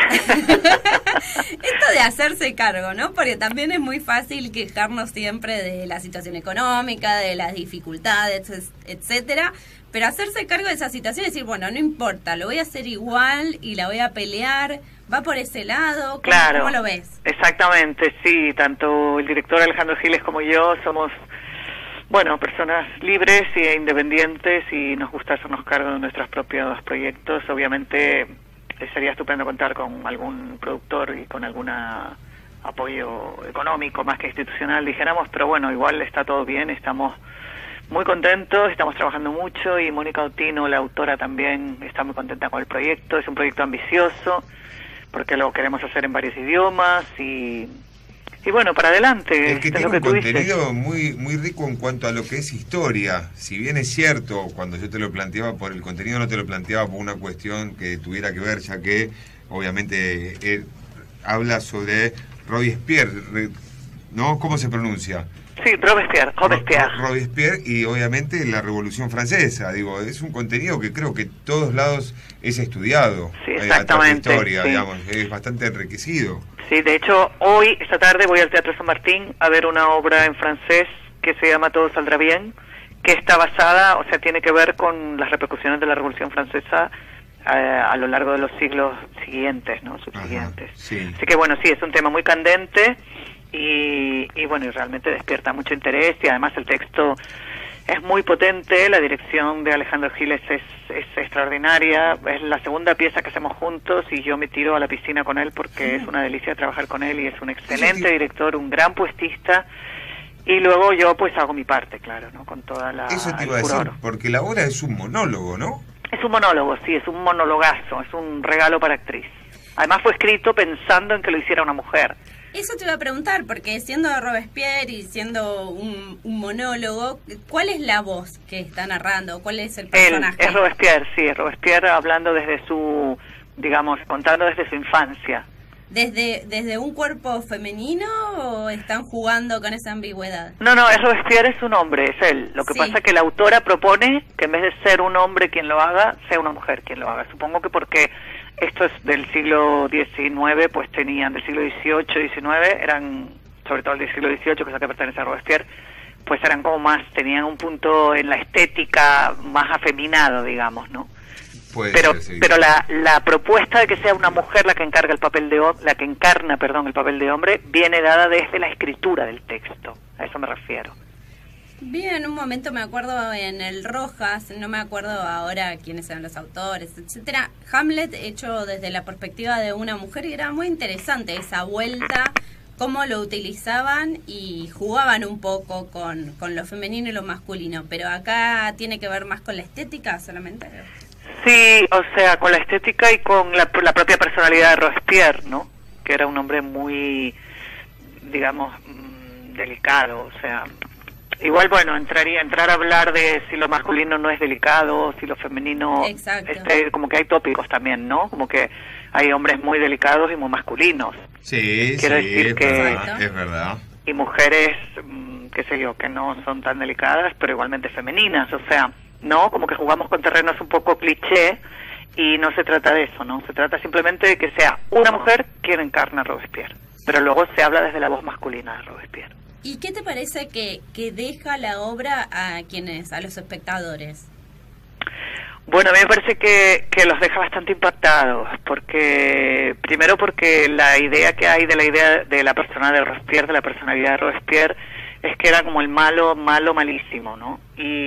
Esto de hacerse cargo, ¿no? Porque también es muy fácil quejarnos siempre de la situación económica, de las dificultades, etcétera. Pero hacerse cargo de esa situación y decir, bueno, no importa, lo voy a hacer igual y la voy a pelear, va por ese lado. ¿Cómo, claro, ¿cómo lo ves? Exactamente, sí, tanto el director Alejandro Giles como yo somos, bueno, personas libres e independientes y nos gusta hacernos cargo de nuestros propios proyectos. Obviamente sería estupendo contar con algún productor y con algún apoyo económico más que institucional, dijéramos, pero bueno, igual está todo bien, estamos muy contentos, estamos trabajando mucho y Mónica Otino, la autora, también está muy contenta con el proyecto. Es un proyecto ambicioso porque lo queremos hacer en varios idiomas y, y bueno, para adelante. Es que tiene un contenido muy, muy rico en cuanto a lo que es historia. Si bien es cierto, cuando yo te lo planteaba por el contenido, no te lo planteaba por una cuestión que tuviera que ver, ya que obviamente eh, habla sobre Robespierre, ¿no? ¿Cómo se pronuncia? Sí, Robespierre, Robespierre. Robespierre y obviamente la Revolución Francesa, digo, es un contenido que creo que en todos lados es estudiado. Sí, exactamente. La historia, sí. digamos, es bastante enriquecido. Sí, de hecho, hoy, esta tarde, voy al Teatro San Martín a ver una obra en francés que se llama Todo saldrá bien, que está basada, o sea, tiene que ver con las repercusiones de la Revolución Francesa eh, a lo largo de los siglos siguientes, ¿no? Subsiguientes. Ajá, sí. Así que bueno, sí, es un tema muy candente y, y bueno, y realmente despierta mucho interés y además el texto es muy potente, la dirección de Alejandro Giles es, es extraordinaria, es la segunda pieza que hacemos juntos y yo me tiro a la piscina con él porque es una delicia trabajar con él y es un excelente director, un gran puestista. Y luego yo pues hago mi parte, claro, ¿no? Con toda la... Eso te iba a decir, porque la obra es un monólogo, ¿no? Es un monólogo, sí, es un monologazo, es un regalo para actriz. Además fue escrito pensando en que lo hiciera una mujer. Eso te iba a preguntar, porque siendo Robespierre y siendo un, un monólogo, ¿cuál es la voz que está narrando? ¿Cuál es el personaje? Él, es Robespierre, sí, es Robespierre hablando desde su, digamos, contando desde su infancia. ¿Desde, ¿Desde un cuerpo femenino o están jugando con esa ambigüedad? No, no, es Robespierre, es un hombre, es él. Lo que sí. pasa es que la autora propone que en vez de ser un hombre quien lo haga, sea una mujer quien lo haga. Supongo que porque esto es del siglo diecinueve, pues tenían, del siglo dieciocho, diecinueve, eran, sobre todo el del siglo dieciocho, que es la que pertenece a Robespierre, pues eran como más, tenían un punto en la estética más afeminado, digamos, ¿no? Puede pero ser, sí. pero la, la propuesta de que sea una mujer la que encarga el papel de la que encarna perdón el papel de hombre viene dada desde la escritura del texto, a eso me refiero. Bien, en un momento me acuerdo en el Rojas, no me acuerdo ahora quiénes eran los autores, etcétera, Hamlet hecho desde la perspectiva de una mujer y era muy interesante esa vuelta, cómo lo utilizaban y jugaban un poco con, con lo femenino y lo masculino, pero acá tiene que ver más con la estética solamente. Sí, o sea, con la estética y con la, la propia personalidad de Robespierre, ¿no? Que era un hombre muy, digamos, mmm, delicado, o sea, igual, bueno, entraría entrar a hablar de si lo masculino no es delicado, si lo femenino, este, como que hay tópicos también, ¿no? Como que hay hombres muy delicados y muy masculinos. Sí, Quiero sí, decir es, que, verdad, es verdad. Y mujeres, mmm, qué sé yo, que no son tan delicadas, pero igualmente femeninas, o sea, ¿no? Como que jugamos con terrenos un poco cliché y no se trata de eso, ¿no? Se trata simplemente de que sea una mujer quien encarna a Robespierre, pero luego se habla desde la voz masculina de Robespierre. ¿Y qué te parece que, que deja la obra a quienes, a los espectadores? Bueno, a mí me parece que, que los deja bastante impactados, porque primero porque la idea que hay de la idea de la persona de Robespierre, de la personalidad de Robespierre, es que era como el malo, malo, malísimo, ¿no?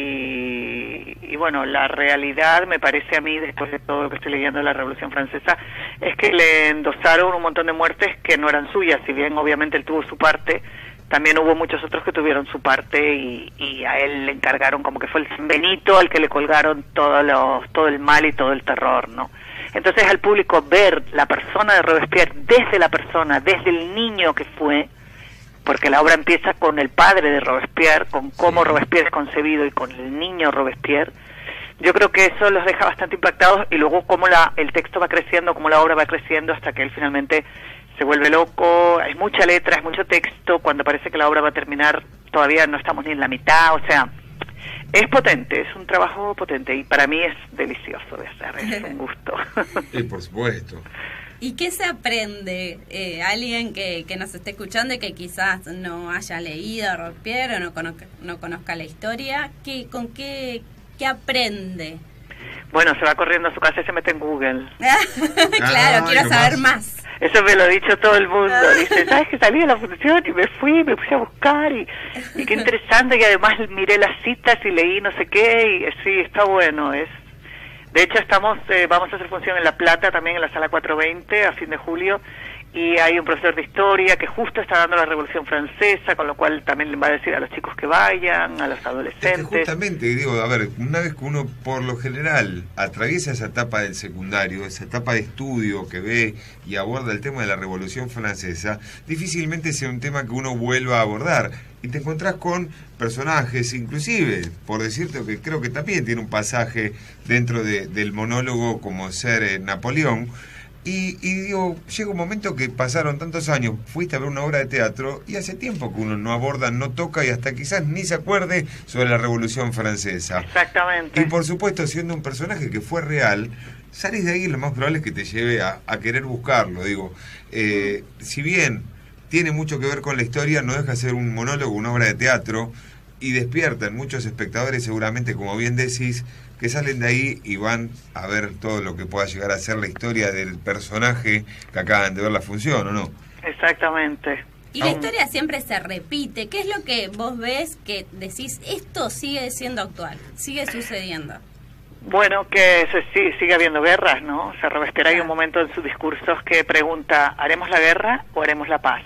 Y, y bueno, la realidad, me parece a mí, después de todo lo que estoy leyendo de la Revolución Francesa, es que le endosaron un montón de muertes que no eran suyas, si bien obviamente él tuvo su parte, también hubo muchos otros que tuvieron su parte y, y a él le encargaron como que fue el San Benito al que le colgaron todo, los, todo el mal y todo el terror, ¿no? Entonces al público ver la persona de Robespierre desde la persona, desde el niño que fue, porque la obra empieza con el padre de Robespierre, con cómo Robespierre es concebido y con el niño Robespierre, yo creo que eso los deja bastante impactados y luego cómo la, el texto va creciendo, cómo la obra va creciendo hasta que él finalmente se vuelve loco, hay mucha letra, hay mucho texto, cuando parece que la obra va a terminar todavía no estamos ni en la mitad, o sea, es potente, es un trabajo potente y para mí es delicioso de hacer, es un gusto. Y por supuesto. ¿Y qué se aprende? Eh, alguien que, que nos esté escuchando y que quizás no haya leído a Robespierre o no conozca, no conozca la historia, ¿qué, ¿con qué, qué aprende? Bueno, se va corriendo a su casa y se mete en Google. Claro, ah, quiero saber más. más. Eso me lo ha dicho todo el mundo. Dice, ¿sabes que salí de la función y me fui, me puse a buscar y, y qué interesante, y además miré las citas y leí no sé qué, y sí, está bueno, es... De hecho, estamos eh, vamos a hacer función en La Plata, también en la sala cuatrocientos veinte, a fin de julio, y hay un profesor de historia que justo está dando la Revolución Francesa, con lo cual también le va a decir a los chicos que vayan, a los adolescentes. Es que justamente, digo, a ver, una vez que uno por lo general atraviesa esa etapa del secundario, esa etapa de estudio que ve y aborda el tema de la Revolución Francesa, difícilmente sea un tema que uno vuelva a abordar. Y te encontrás con personajes, inclusive, por decirte que creo que también tiene un pasaje dentro de, del monólogo como ser eh, Napoleón, y, y digo, llega un momento que pasaron tantos años, fuiste a ver una obra de teatro, y hace tiempo que uno no aborda, no toca, y hasta quizás ni se acuerde sobre la Revolución Francesa. Exactamente. Y por supuesto, siendo un personaje que fue real, salís de ahí, lo más probable es que te lleve a, a querer buscarlo, digo. Eh, si bien... tiene mucho que ver con la historia, no deja de ser un monólogo, una obra de teatro, y despiertan muchos espectadores, seguramente, como bien decís, que salen de ahí y van a ver todo lo que pueda llegar a ser la historia del personaje que acaban de ver la función, ¿o no? Exactamente. Y la historia siempre se repite. ¿Qué es lo que vos ves que decís, esto sigue siendo actual, sigue sucediendo? Bueno, que se, sí, sigue habiendo guerras, ¿no? O sea, Robespierre hay un momento en sus discursos que pregunta, ¿haremos la guerra o haremos la paz?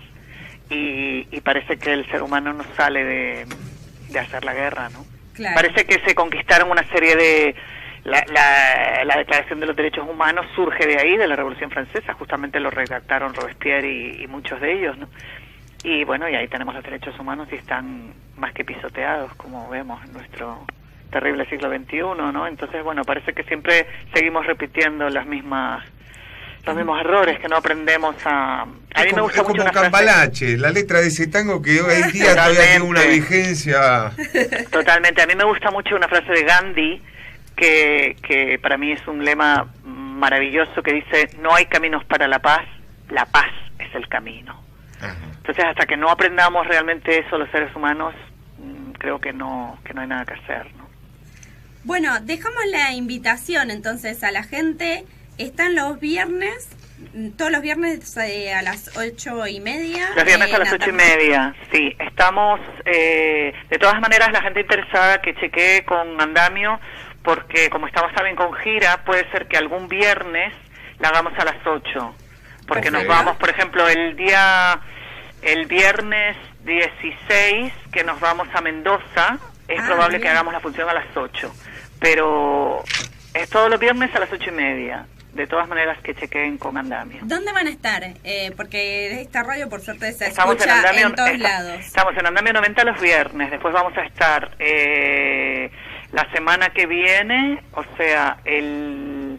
Y, y parece que el ser humano no sale de, de hacer la guerra, ¿no? Claro. Parece que se conquistaron una serie de... La, la, la Declaración de los Derechos Humanos surge de ahí, de la Revolución Francesa, justamente lo redactaron Robespierre y, y muchos de ellos, ¿no? Y bueno, y ahí tenemos los derechos humanos y están más que pisoteados, como vemos en nuestro terrible siglo veintiuno, ¿no? Entonces, bueno, parece que siempre seguimos repitiendo las mismas los mismos errores, que no aprendemos a... A es mí como, me gusta es mucho como una Cambalache, frase... la letra de ese tango que hoy en día todavía tiene una vigencia. Totalmente, a mí me gusta mucho una frase de Gandhi, que, que para mí es un lema maravilloso, que dice, no hay caminos para la paz, la paz es el camino. Ajá. Entonces, hasta que no aprendamos realmente eso los seres humanos, creo que no que no hay nada que hacer, ¿no? Bueno, dejamos la invitación entonces a la gente. Están los viernes, todos los viernes eh, a las ocho y media. Los viernes eh, a las ocho y media, sí. Estamos, eh, de todas maneras, la gente interesada que chequee con Andamio, porque como estamos también con gira, puede ser que algún viernes la hagamos a las ocho. Porque nos vamos, por ejemplo, el día, el viernes dieciséis, que nos vamos a Mendoza, es ah, probable bien. que hagamos la función a las ocho. Pero es todos los viernes a las ocho y media. De todas maneras, que chequeen con Andamio. ¿Dónde van a estar? Eh, porque esta radio, por suerte, se estamos escucha en, Andamio, en todos está, lados. Estamos en Andamio noventa los viernes. Después vamos a estar eh, la semana que viene, o sea, el...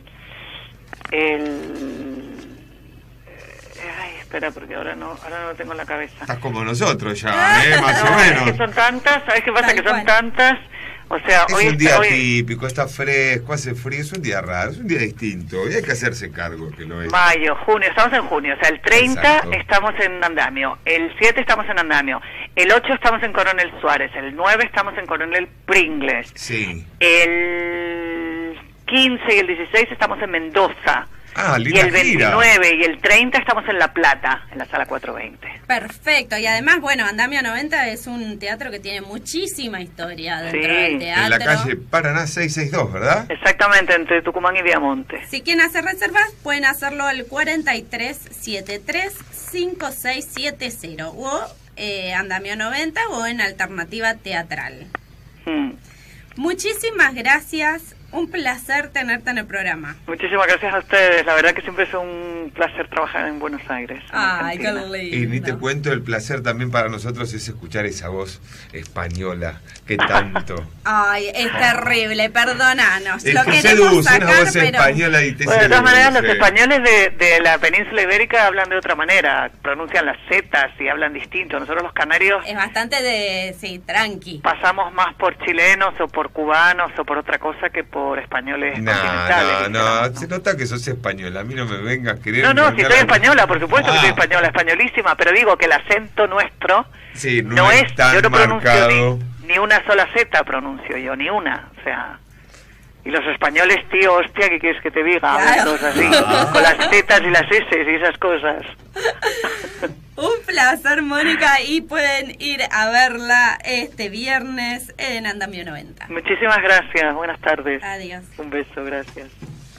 el Ay, espera, porque ahora no ahora no lo tengo en la cabeza. Estás como nosotros ya, ¿eh? Más no, o menos. Es que son tantas, ¿sabes qué pasa? Tal que son cual. tantas. O sea, es hoy un día hoy... típico, está fresco, hace frío, es un día raro, es un día distinto y hay que hacerse cargo que lo es. Mayo, junio, estamos en junio, o sea, el treinta Exacto. estamos en Andamio, el siete estamos en Andamio, el ocho estamos en Coronel Suárez, el nueve estamos en Coronel Pringles. Sí. El quince y el dieciséis estamos en Mendoza. Ah, y el veintinueve gira. Y el treinta estamos en La Plata, en la sala cuatrocientos veinte. Perfecto, y además, bueno, Andamio noventa es un teatro que tiene muchísima historia dentro sí. del teatro. En la calle Paraná seiscientos sesenta y dos, ¿verdad? Exactamente, entre Tucumán y Viamonte. Si quieren hacer reservas, pueden hacerlo al cuarenta y tres setenta y tres cincuenta y seis setenta o eh, Andamio noventa o en Alternativa Teatral. Hmm. Muchísimas gracias. Un placer tenerte en el programa. Muchísimas gracias a ustedes. La verdad que siempre es un placer trabajar en Buenos Aires. En Ay, qué lindo. Y ni te cuento, el placer también para nosotros es escuchar esa voz española que tanto. Ay, es terrible, perdónanos. Es Lo que queremos seduce, sacar, una voz pero... española y te bueno, de todas seduce. maneras, los españoles de, de la península ibérica hablan de otra manera. Pronuncian las zetas y hablan distinto. Nosotros los canarios... Es bastante de... sí, tranqui. Pasamos más por chilenos o por cubanos o por otra cosa que por por españoles no, continentales. No, no, no, se nota que sos española, a mí no me vengas a querer... No, no, si soy española, por supuesto ah. que soy española, españolísima, pero digo que el acento nuestro sí, no, no es, es, tan yo no pronuncio marcado. Ni, ni una sola Z pronuncio yo, ni una, o sea... Y los españoles, tío, hostia, ¿qué quieres que te diga? Claro. Todos así, con las Zetas y las S y esas cosas. Un placer, Mónica, y pueden ir a verla este viernes en Andamio noventa. Muchísimas gracias, buenas tardes. Adiós. Un beso, gracias.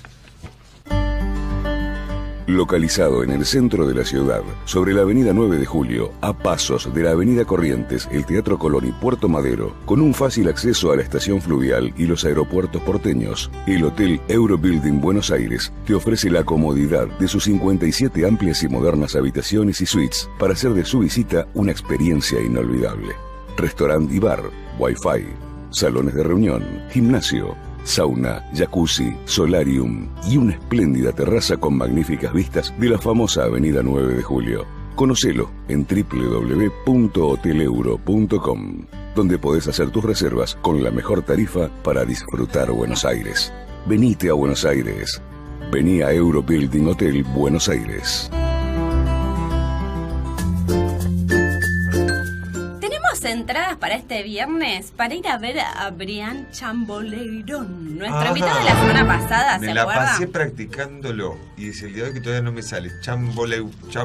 Localizado en el centro de la ciudad, sobre la avenida nueve de julio, a pasos de la avenida Corrientes, el Teatro Colón y Puerto Madero, con un fácil acceso a la estación fluvial y los aeropuertos porteños, el Hotel Eurobuilding Buenos Aires te ofrece la comodidad de sus cincuenta y siete amplias y modernas habitaciones y suites para hacer de su visita una experiencia inolvidable. Restaurant y bar, wifi, salones de reunión, gimnasio, sauna, jacuzzi, solarium y una espléndida terraza con magníficas vistas de la famosa avenida nueve de julio. Conocelo en doble u doble u doble u punto hotel euro punto com, donde podés hacer tus reservas con la mejor tarifa para disfrutar Buenos Aires. Venite a Buenos Aires. Vení a Eurobuilding Hotel Buenos Aires. entradas para este viernes para ir a ver a Brian Chamboleirón, nuestro Ah, invitado de la semana pasada, ¿se Me la acuerda? pasé practicándolo y es el día de hoy que todavía no me sale. Chambole,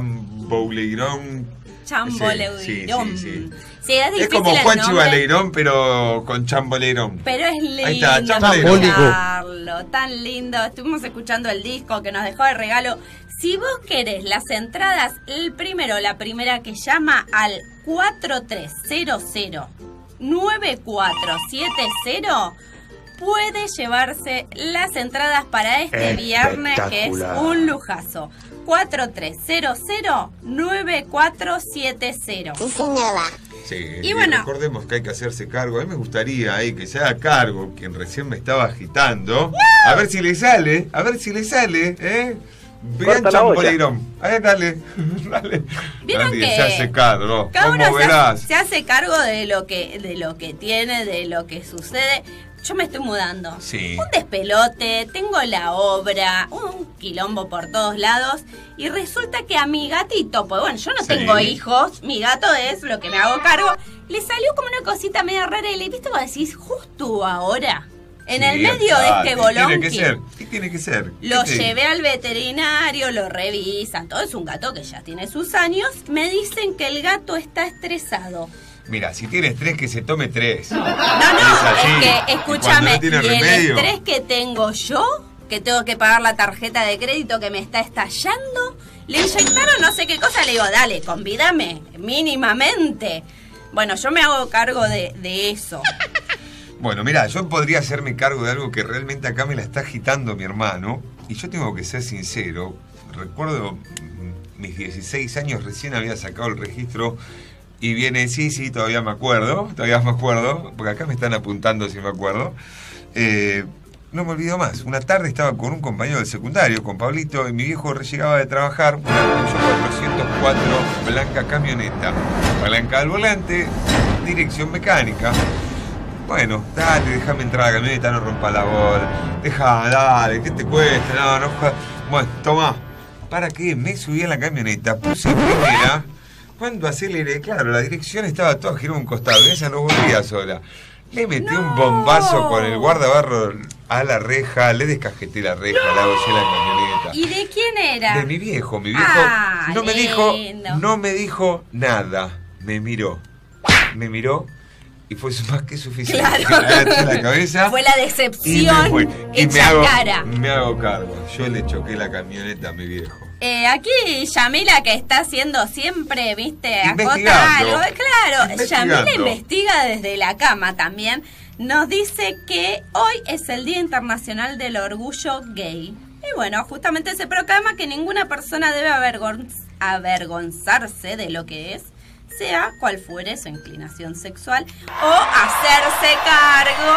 Chamboleirón. Chamboleirón. Sí, sí, sí. Sí, es Es difícil como el Juanchi nombre, Baleirón, pero con Chamboleirón. pero es lindo Ahí está, Chamboleirón. escucharlo, tan lindo. Estuvimos escuchando el disco que nos dejó de regalo. Si vos querés las entradas, el primero, la primera que llama al cuatro tres cero cero nueve cuatro siete cero puede llevarse las entradas para este viernes, que es un lujazo. cuatro tres cero cero nueve cuatro siete cero. Sí, Y y bueno. recordemos que hay que hacerse cargo. A mí me gustaría ahí que se haga cargo quien recién me estaba agitando. A ver si le sale, a ver si le sale, ¿eh? Bien Corta la Chamboleirón. Ahí, dale, dale. Vieron Nadie que se hace cargo. Cada ¿Cómo uno se verás? hace, se hace cargo de lo que de lo que tiene, de lo que sucede. Yo me estoy mudando. Sí. Un despelote, tengo la obra, un quilombo por todos lados. Y resulta que a mi gatito, pues bueno, yo no Sí. tengo hijos, mi gato es lo que me hago cargo. Le salió como una cosita media rara y le viste vos decís, justo ahora, en Sí, el medio de ah, este ¿qué bolón. Tiene que ser, ¿qué tiene que ser? Lo ¿Qué te- llevé al veterinario, lo revisan, todo es un gato que ya tiene sus años. Me dicen que el gato está estresado. Mira, si tienes tres, que se tome tres. No, no, Es así. es que, Y cuando escúchame, no tiene y el remedio. estrés que tengo yo, que tengo que pagar la tarjeta de crédito que me está estallando, le inyectaron no sé qué cosa, le digo, dale, convídame, mínimamente. Bueno, yo me hago cargo de, de eso. Bueno, mira, yo podría hacerme cargo de algo que realmente acá me la está agitando mi hermano. Y yo tengo que ser sincero. Recuerdo mm, mis dieciséis años, recién había sacado el registro. Y viene, sí, sí, todavía me acuerdo. Todavía me acuerdo. Porque acá me están apuntando si me acuerdo. Eh, no me olvido más. Una tarde estaba con un compañero del secundario, con Pablito. Y mi viejo llegaba de trabajar. Una Peugeot cuatrocientos cuatro, blanca camioneta. Palanca al volante, dirección mecánica. Bueno, dale, déjame entrar a la camioneta, no rompa la bola. Deja, dale, ¿qué te cuesta? No, no. jodas. Bueno, toma. ¿Para qué? Me subí a la camioneta, puse en primera. Cuando aceleré, claro, la dirección estaba toda girada a un costado. Ella no volvía sola. Le metí No. un bombazo con el guardabarro a la reja, le descajeté la reja, la bollé la camioneta. ¿Y de quién era? De mi viejo, mi viejo Ah, no me dijo, lindo. no me dijo nada. Me miró. Me miró y fue más que suficiente. Claro. Le agaché la cabeza. Fue la Y me decepción fui. Y me hecha hago, cara. me hago cargo. Yo le choqué la camioneta a mi viejo. Eh, aquí Yamila, que está haciendo siempre, viste, acota Investigando. algo. Claro, Investigando. Yamila investiga desde la cama también. Nos dice que hoy es el Día Internacional del Orgullo Gay. Y bueno, justamente se proclama que ninguna persona debe avergon- avergonzarse de lo que es, sea cual fuere su inclinación sexual, o hacerse cargo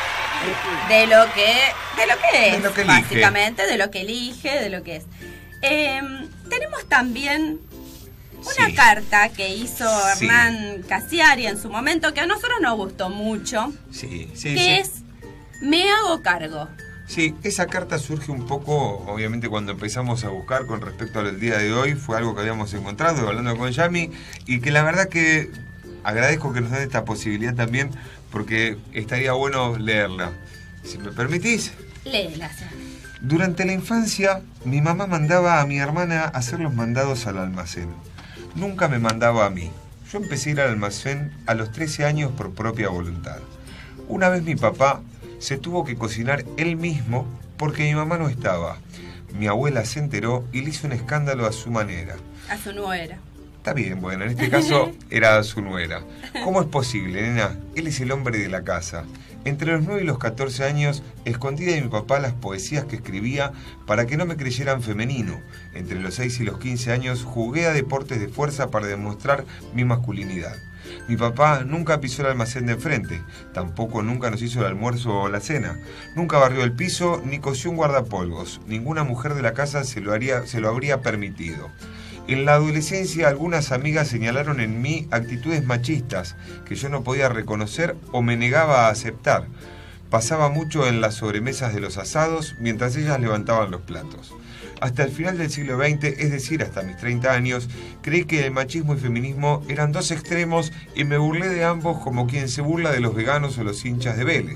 de lo que de lo que es, De lo que elige. básicamente, de lo que elige, de lo que es. Eh, tenemos también una Sí. carta que hizo Sí. Hernán Casiari en su momento, que a nosotros nos gustó mucho, Sí, sí, que sí. es me hago cargo. Sí, esa carta surge un poco, obviamente, cuando empezamos a buscar con respecto al día de hoy. Fue algo que habíamos encontrado hablando con Yami, y que la verdad que agradezco que nos den esta posibilidad también, porque estaría bueno leerla. Si me permitís. Léela. Durante la infancia, mi mamá mandaba a mi hermana a hacer los mandados al almacén. Nunca me mandaba a mí. Yo empecé a ir al almacén a los trece años por propia voluntad. Una vez mi papá se tuvo que cocinar él mismo porque mi mamá no estaba. Mi abuela se enteró y le hizo un escándalo a su manera. A su nuera. Está bien, bueno, en este caso era su nuera. ¿Cómo es posible, nena? Él es el hombre de la casa. Entre los nueve y los catorce años, escondí de mi papá las poesías que escribía para que no me creyeran femenino. Entre los seis y los quince años, jugué a deportes de fuerza para demostrar mi masculinidad. Mi papá nunca pisó el almacén de enfrente, tampoco nunca nos hizo el almuerzo o la cena. Nunca barrió el piso ni cosió un guardapolvos. Ninguna mujer de la casa se lo, haría, se lo habría permitido. En la adolescencia, algunas amigas señalaron en mí actitudes machistas que yo no podía reconocer o me negaba a aceptar. Pasaba mucho en las sobremesas de los asados mientras ellas levantaban los platos. Hasta el final del siglo veinte, es decir, hasta mis treinta años, creí que el machismo y feminismo eran dos extremos y me burlé de ambos como quien se burla de los veganos o los hinchas de Vélez.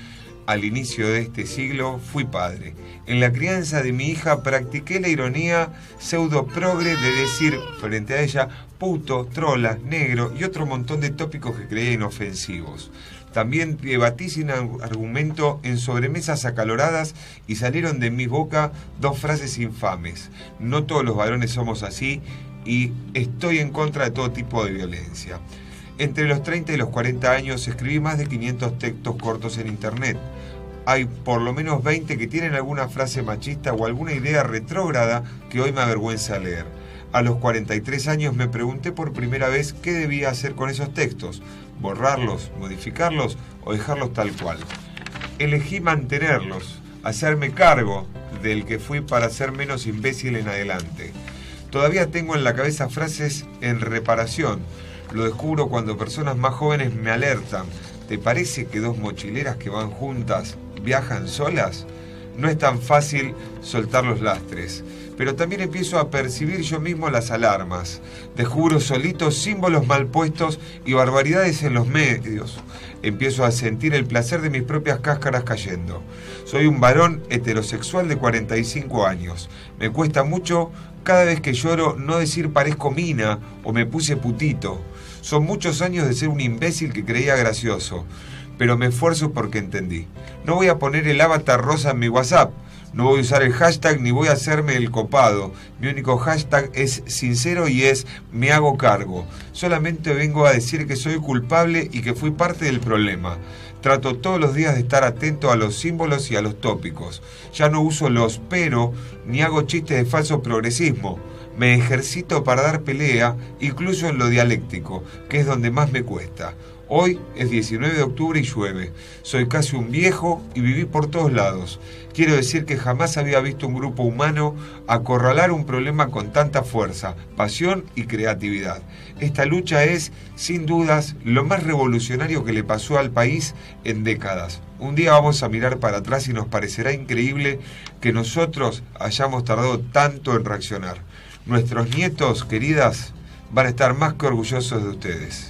Al inicio de este siglo fui padre. En la crianza de mi hija practiqué la ironía pseudo-progre de decir frente a ella puto, trola, negro y otro montón de tópicos que creía inofensivos. También debatí sin argumento en sobremesas acaloradas y salieron de mi boca dos frases infames. No todos los varones somos así y estoy en contra de todo tipo de violencia. Entre los treinta y los cuarenta años escribí más de quinientos textos cortos en internet. Hay por lo menos veinte que tienen alguna frase machista o alguna idea retrógrada que hoy me avergüenza leer. A los cuarenta y tres años me pregunté por primera vez qué debía hacer con esos textos, borrarlos, modificarlos o dejarlos tal cual. Elegí mantenerlos, hacerme cargo del que fui para ser menos imbécil en adelante. Todavía tengo en la cabeza frases en reparación. Lo descubro cuando personas más jóvenes me alertan. ¿Te parece que dos mochileras que van juntas viajan solas? No es tan fácil soltar los lastres. Pero también empiezo a percibir yo mismo las alarmas. Descubro solitos símbolos mal puestos y barbaridades en los medios. Empiezo a sentir el placer de mis propias cáscaras cayendo. Soy un varón heterosexual de cuarenta y cinco años. Me cuesta mucho cada vez que lloro no decir parezco mina o me puse putito. Son muchos años de ser un imbécil que creía gracioso, pero me esfuerzo porque entendí. No voy a poner el avatar rosa en mi WhatsApp, no voy a usar el hashtag ni voy a hacerme el copado. Mi único hashtag es sincero y es me hago cargo. Solamente vengo a decir que soy culpable y que fui parte del problema. Trato todos los días de estar atento a los símbolos y a los tópicos. Ya no uso los pero ni hago chistes de falso progresismo. Me ejercito para dar pelea, incluso en lo dialéctico, que es donde más me cuesta. Hoy es diecinueve de octubre y llueve. Soy casi un viejo y viví por todos lados. Quiero decir que jamás había visto un grupo humano acorralar un problema con tanta fuerza, pasión y creatividad. Esta lucha es, sin dudas, lo más revolucionario que le pasó al país en décadas. Un día vamos a mirar para atrás y nos parecerá increíble que nosotros hayamos tardado tanto en reaccionar. Nuestros nietos, queridas, van a estar más que orgullosos de ustedes.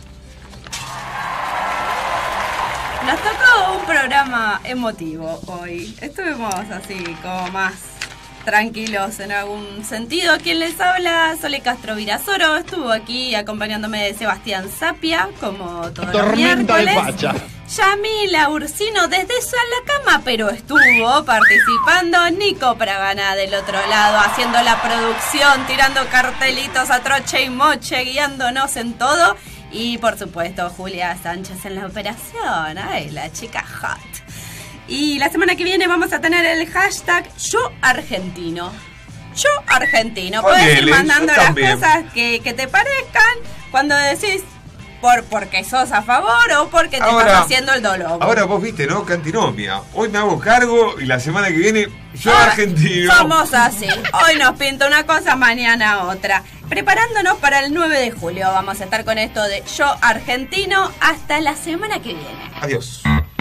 Nos tocó un programa emotivo hoy. Estuvimos así, como más tranquilos en algún sentido. Quien les habla, Sole Castro Virasoro. Estuvo aquí acompañándome de Sebastián Zapia, como todos Tormenta los miércoles. de facha. Yamila Ursino desde la cama, pero estuvo participando. Nico Pragana del otro lado, haciendo la producción, tirando cartelitos a troche y moche, guiándonos en todo. Y por supuesto, Julia Sánchez en la operación. Ay, la chica hot. Y la semana que viene vamos a tener el hashtag Yo Argentino. Yo Argentino. Puedes ir mandando las cosas que, que te parezcan cuando decís por porque sos a favor o porque te ahora, estás haciendo el dolor. Ahora vos viste, ¿no? Qué antinomia. Hoy me hago cargo y la semana que viene Yo ah, Argentino. Somos así. Hoy nos pinta una cosa, mañana otra. Preparándonos para el nueve de julio. Vamos a estar con esto de Yo Argentino hasta la semana que viene. Adiós.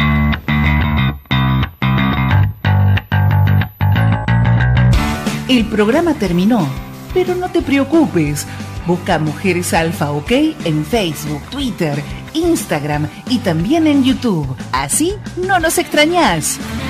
El programa terminó, pero no te preocupes. Busca Mujeres Alfa OK en Facebook, Twitter, Instagram y también en YouTube. Así no nos extrañás.